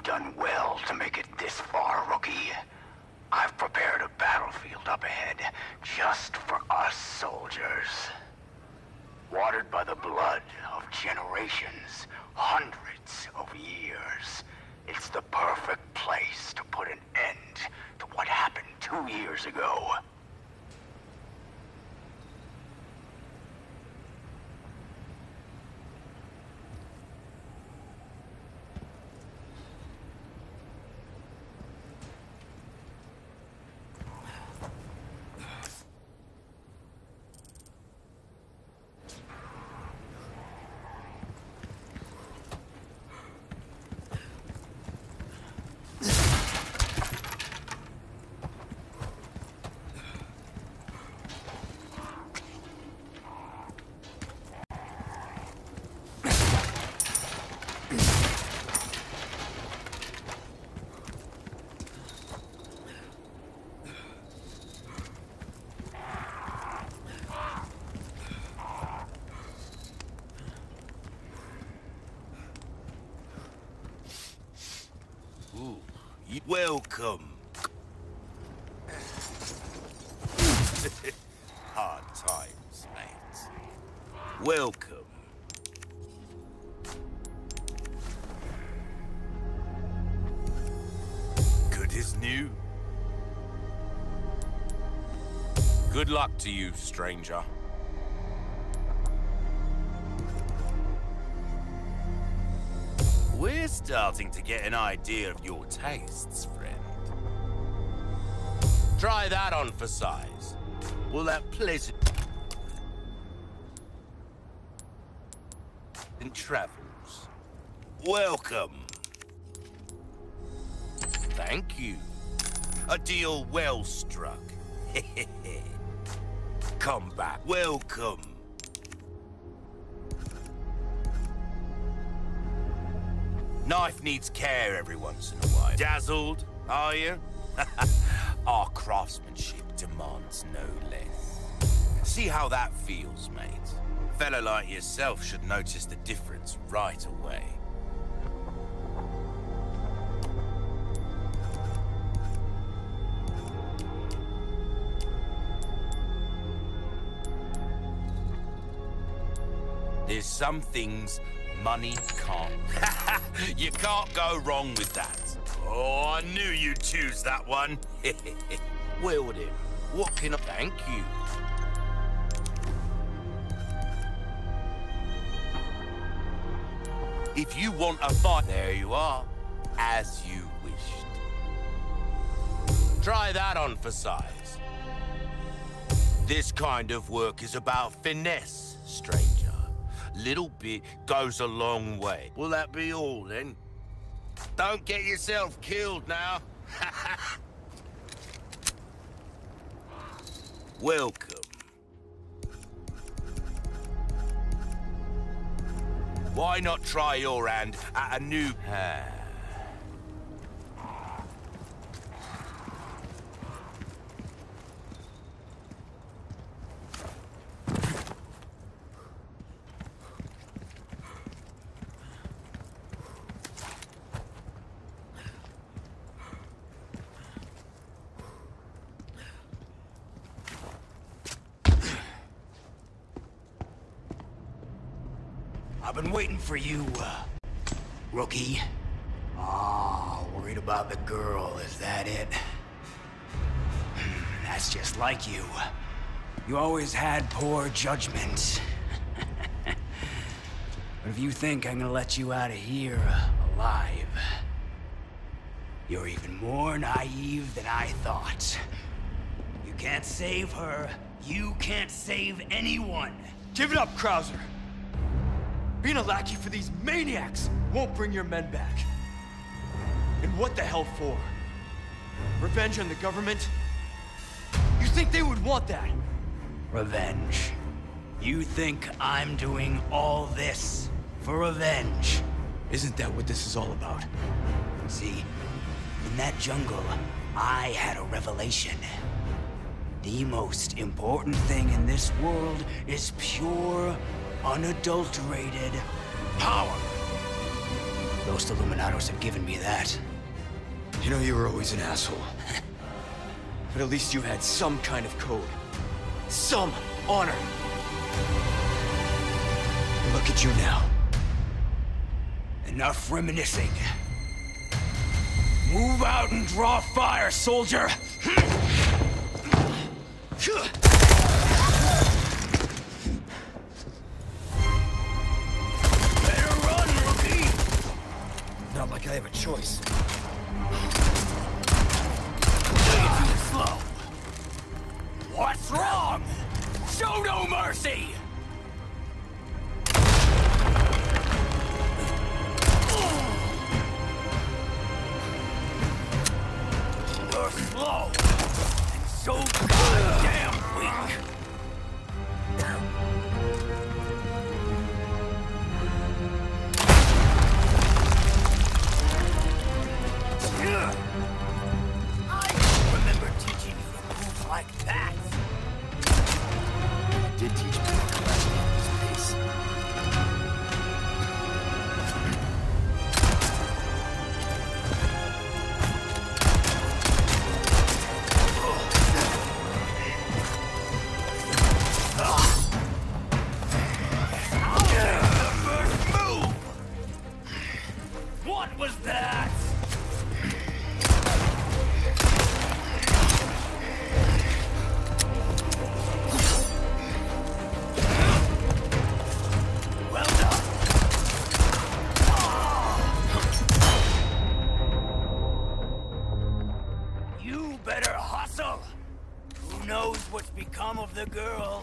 done well to make it this far, rookie. I've prepared a battlefield up ahead just for us soldiers. Watered by the blood of generations, hundreds of years. It's the perfect place to put an end to what happened 2 years ago. Welcome. Hard times, mate. Welcome. Good as new. Good luck to you, stranger. We're starting to get an idea of your tastes, friend. Try that on for size. Will that pleasant travels? Welcome. Thank you. A deal well struck. Come back. Welcome. Knife needs care every once in a while. Dazzled, are you? Our craftsmanship demands no less. See how that feels, mate. A fella like yourself should notice the difference right away. There's some things money can't. You can't go wrong with that. Oh, I knew you'd choose that one. Well then, what can I... Thank you. If you want a fight, there you are. As you wished. Try that on for size. This kind of work is about finesse, stranger. Little bit goes a long way. Will that be all, then? Don't get yourself killed now. Welcome. Why not try your hand at a new... I've been waiting for you, rookie. Oh, worried about the girl, is that it? That's just like you. You always had poor judgment. But if you think I'm gonna let you out of here alive, you're even more naive than I thought. You can't save her. You can't save anyone. Give it up, Krauser. Being a lackey for these maniacs won't bring your men back. And what the hell for? Revenge on the government? You think they would want that? Revenge. You think I'm doing all this for revenge? Isn't that what this is all about? See, in that jungle, I had a revelation. The most important thing in this world is pure, unadulterated power. Los IIIuminados have given me that. You know you were always an asshole. But at least you had some kind of code. Some honor. And look at you now. Enough reminiscing. Move out and draw fire, soldier! Better run, rookie! Not like I have a choice. Too slow. What's wrong? Show no mercy! You're slow and so goddamn weak. I remember teaching you to move like that. You did teach me to collect this pace. What was that? Well done. You better hustle. Who knows what's become of the girl?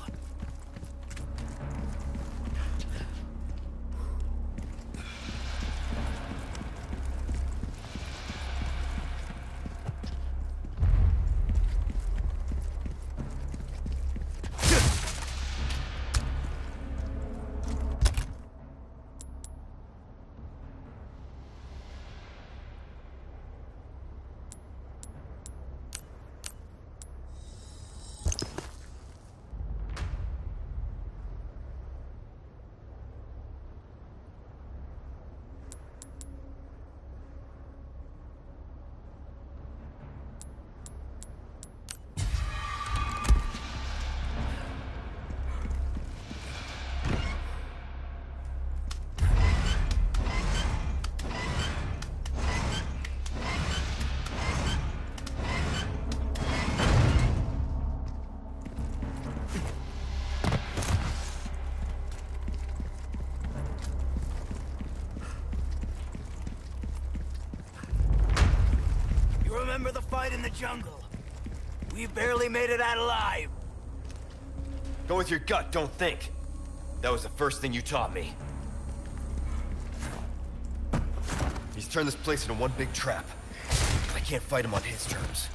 Remember the fight in the jungle? We barely made it out alive. Go with your gut, don't think. That was the first thing you taught me. He's turned this place into one big trap. I can't fight him on his terms.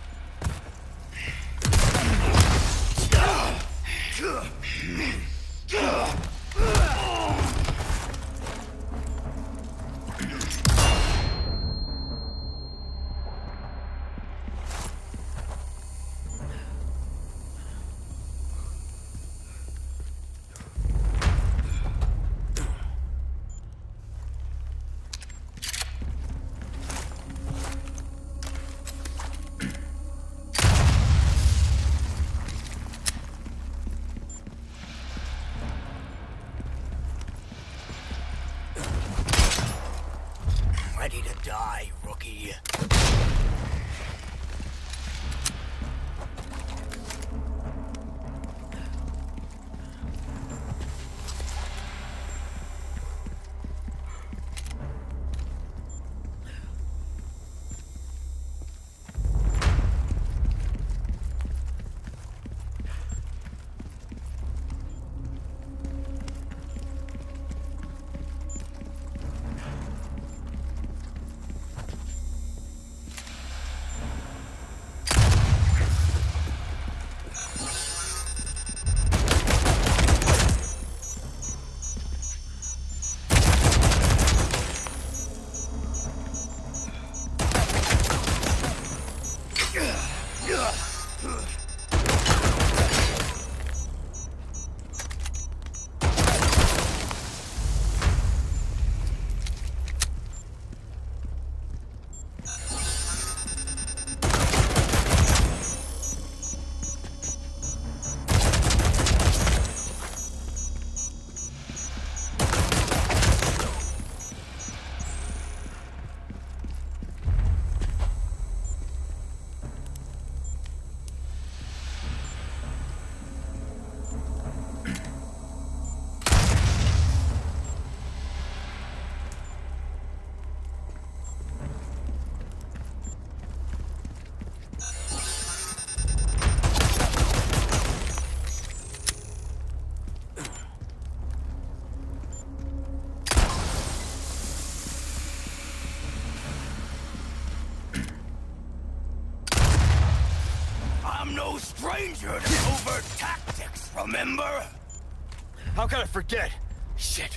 I'm no stranger to covert tactics, remember? How can I forget? Shit.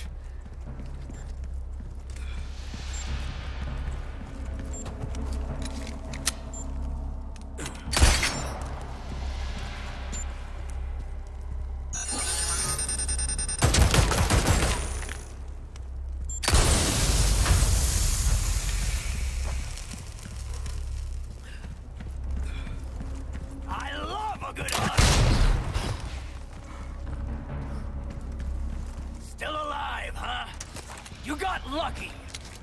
Lucky.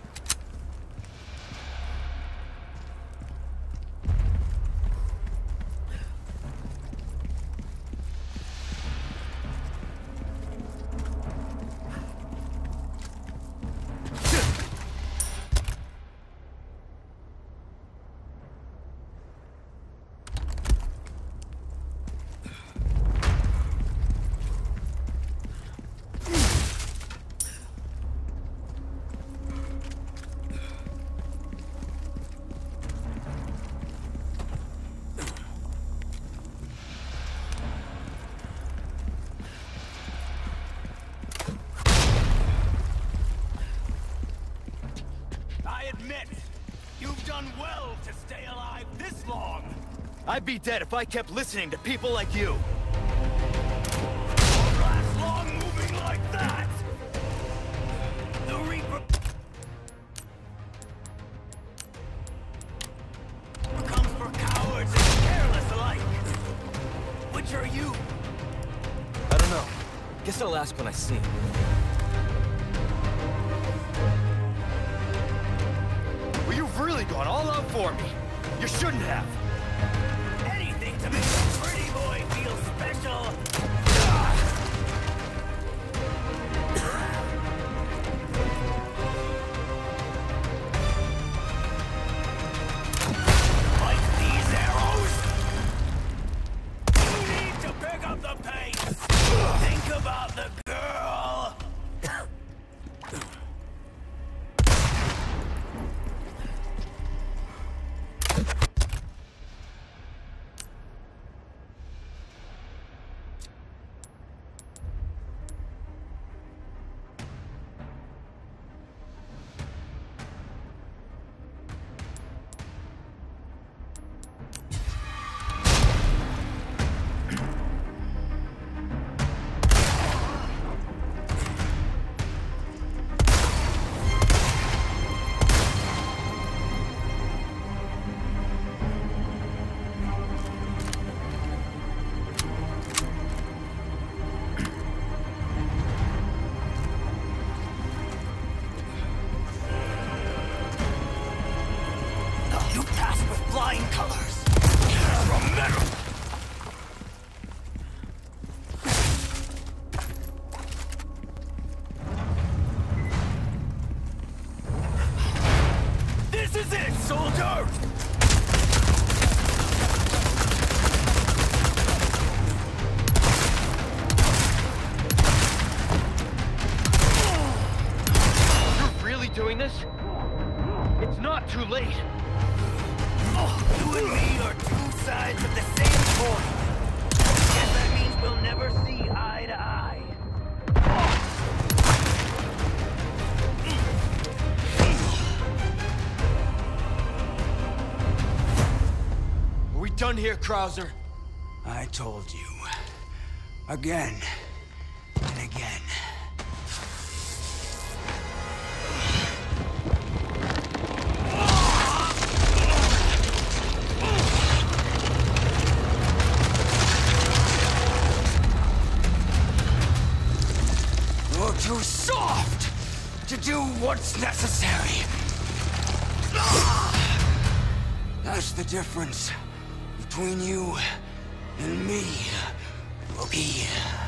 I'd be dead if I kept listening to people like you. Won't last long moving like that. The Reaper comes for cowards and careless alike. Which are you? I don't know. Guess I'll ask when I see him. Well, you've really gone all out for me. You shouldn't have. To make a pretty boy feel special. Like these arrows? You need to pick up the pace. Think about the girl. Doing this? It's not too late. You and me are two sides of the same coin. Guess that means we'll never see eye to eye. Are we done here, Krauser? I told you. Again and again. Too soft to do what's necessary. That's the difference between you and me, Loki.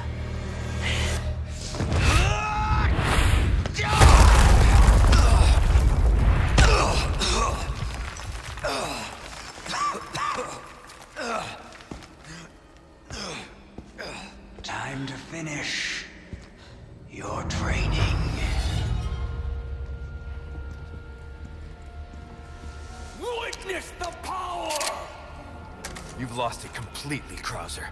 Time to finish your training. You've lost lost it completely, Krauser.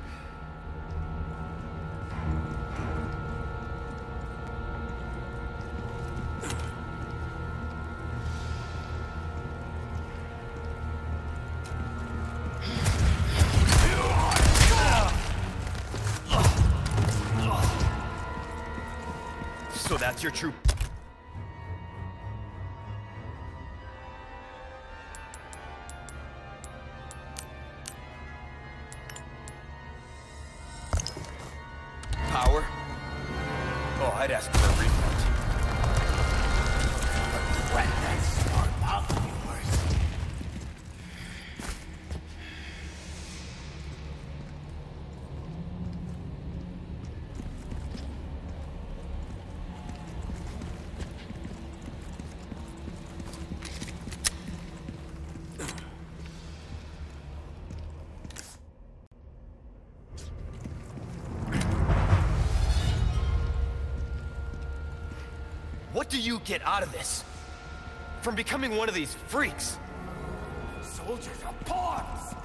So that's your true... power? Oh, I'd ask for a refund. Regret that smart mouth of yours. What do you get out of this? From becoming one of these freaks? Soldiers are pawns!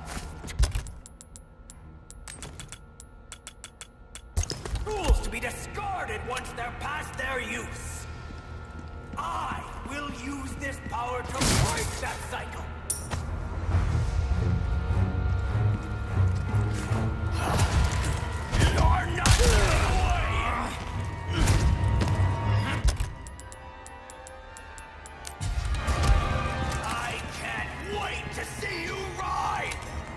Rules to be discarded once they're past their use. I will use this power to break that cycle. You're not getting away! I can't wait to see you ride!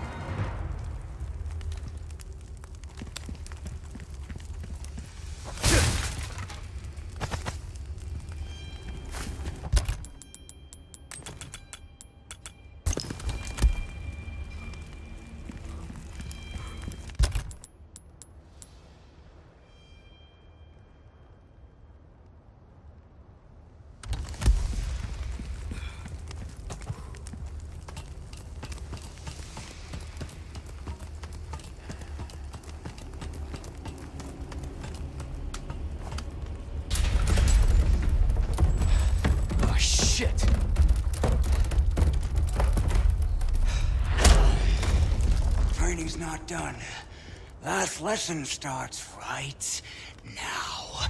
Oh, shit! Training's not done. Last lesson starts right now.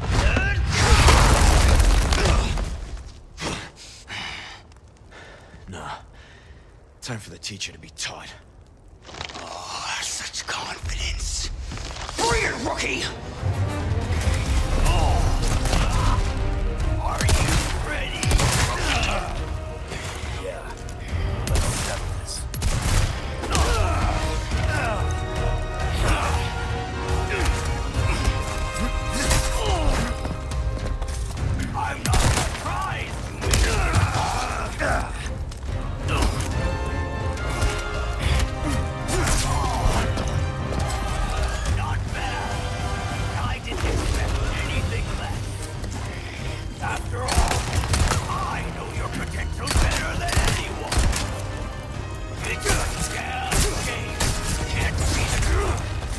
Nah. Time for the teacher to be taught. Oh, such confidence. Bring it, rookie! Are you ready? Yeah. Let's settle this. I'm not surprised! Not bad. I didn't expect anything less. After all, I know your potential better than anyone. It's a damn game. Can't see the truth.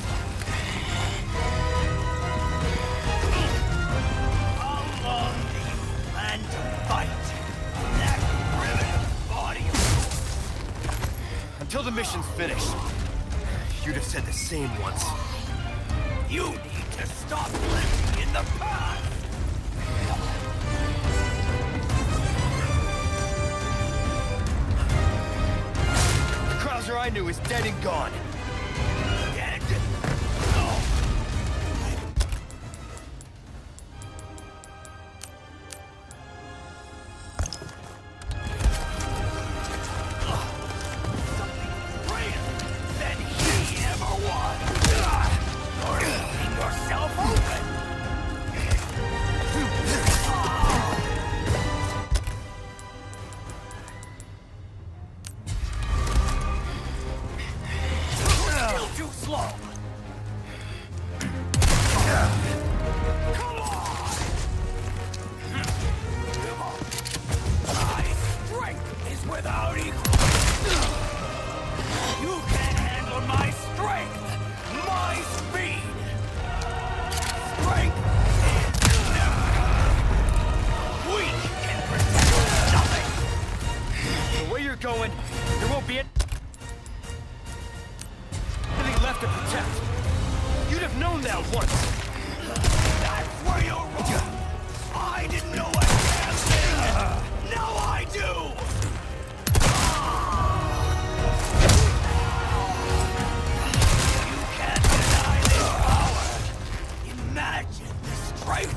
How long do you plan to fight? That primitive body of yours. Until the mission's finished. You'd have said the same once. You need to stop living in the past! The Krauser I knew is dead and gone. Dead? No. Greater than he ever was! You're leaving yourself open! have known that once. That's where you're wrong. I didn't know a damn thing. Now I do. You can't deny this power. Imagine the strength.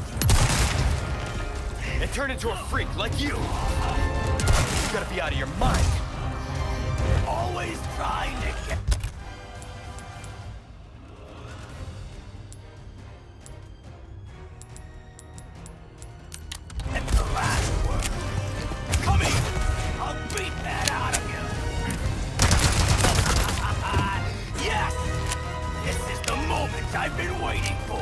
And turn into a freak like you. You gotta be out of your mind. Always trying to get... That's the last word. Come here. I'll beat that out of you. Yes! This is the moment I've been waiting for.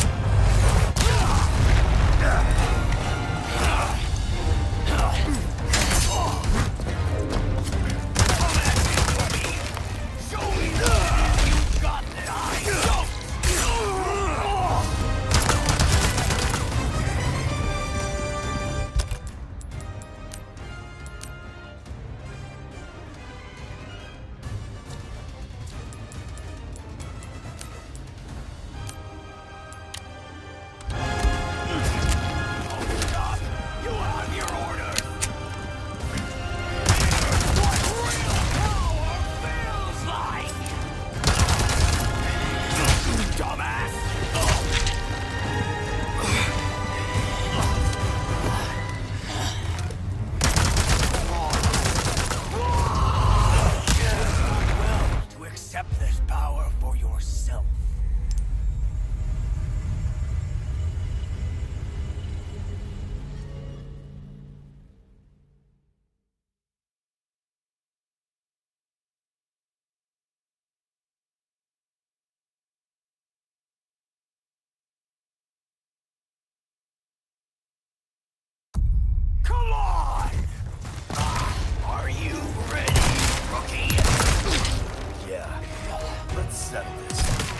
Come on! Are you ready, rookie? Yeah, let's settle this.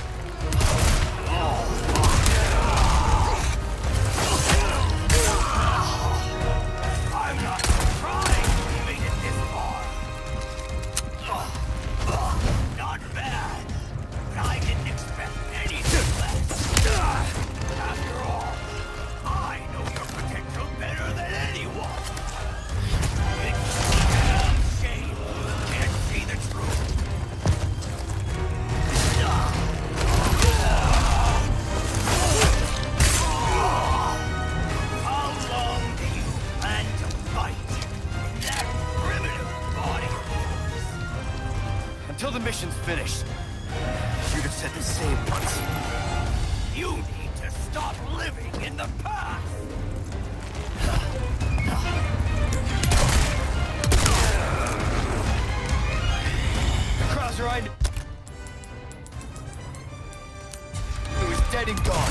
I'm not surprised we made it this far. Not bad, but I didn't expect anything less. After all, I know your potential better than anyone. It's a damn shame you can't see the truth. How long do you plan to fight in that primitive body? Until the mission's finished. You'd have said the same once. You need to stop living in the past. Krauser, I knew. It was dead and gone.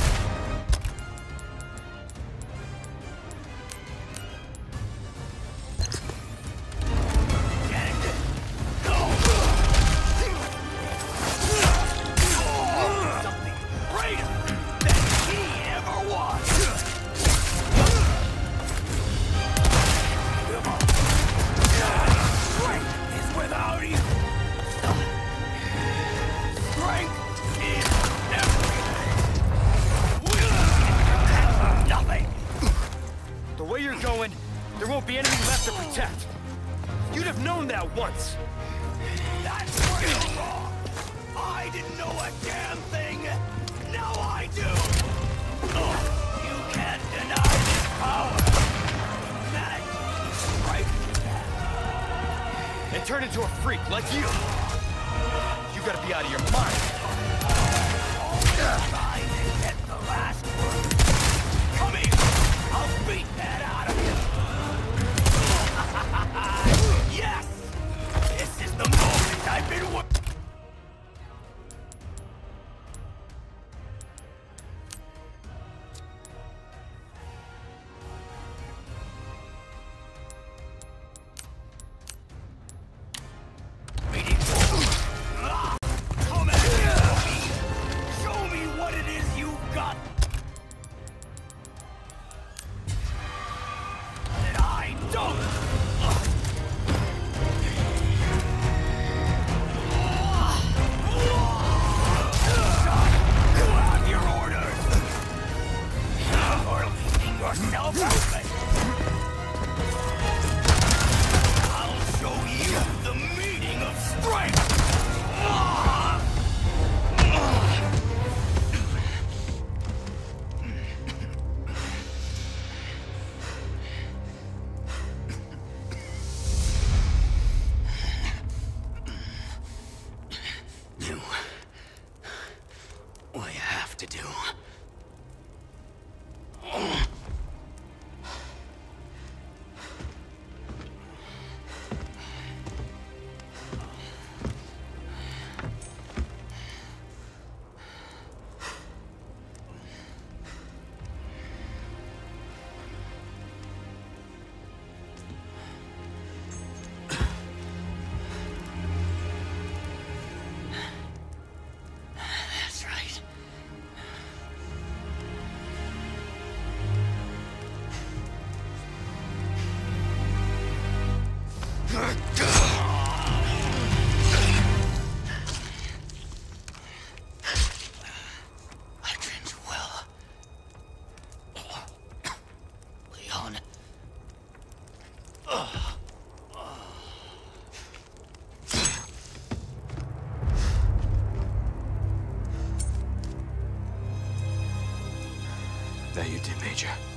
Something greater than he ever was. Strength is without you. Strength is everything. Nothing. The way you're going, there won't be anything left to protect. You'd have known that once. That's where you're wrong. I didn't know a damn thing. Now I do. You can't deny this power. Imagine the strength you have. And turn into a freak like you. You gotta be out of your mind. Trying to get the last word. Come here. I'll beat that out of you. Yes. This is the moment I've been waiting. Come at me! have to do. That you did, Major.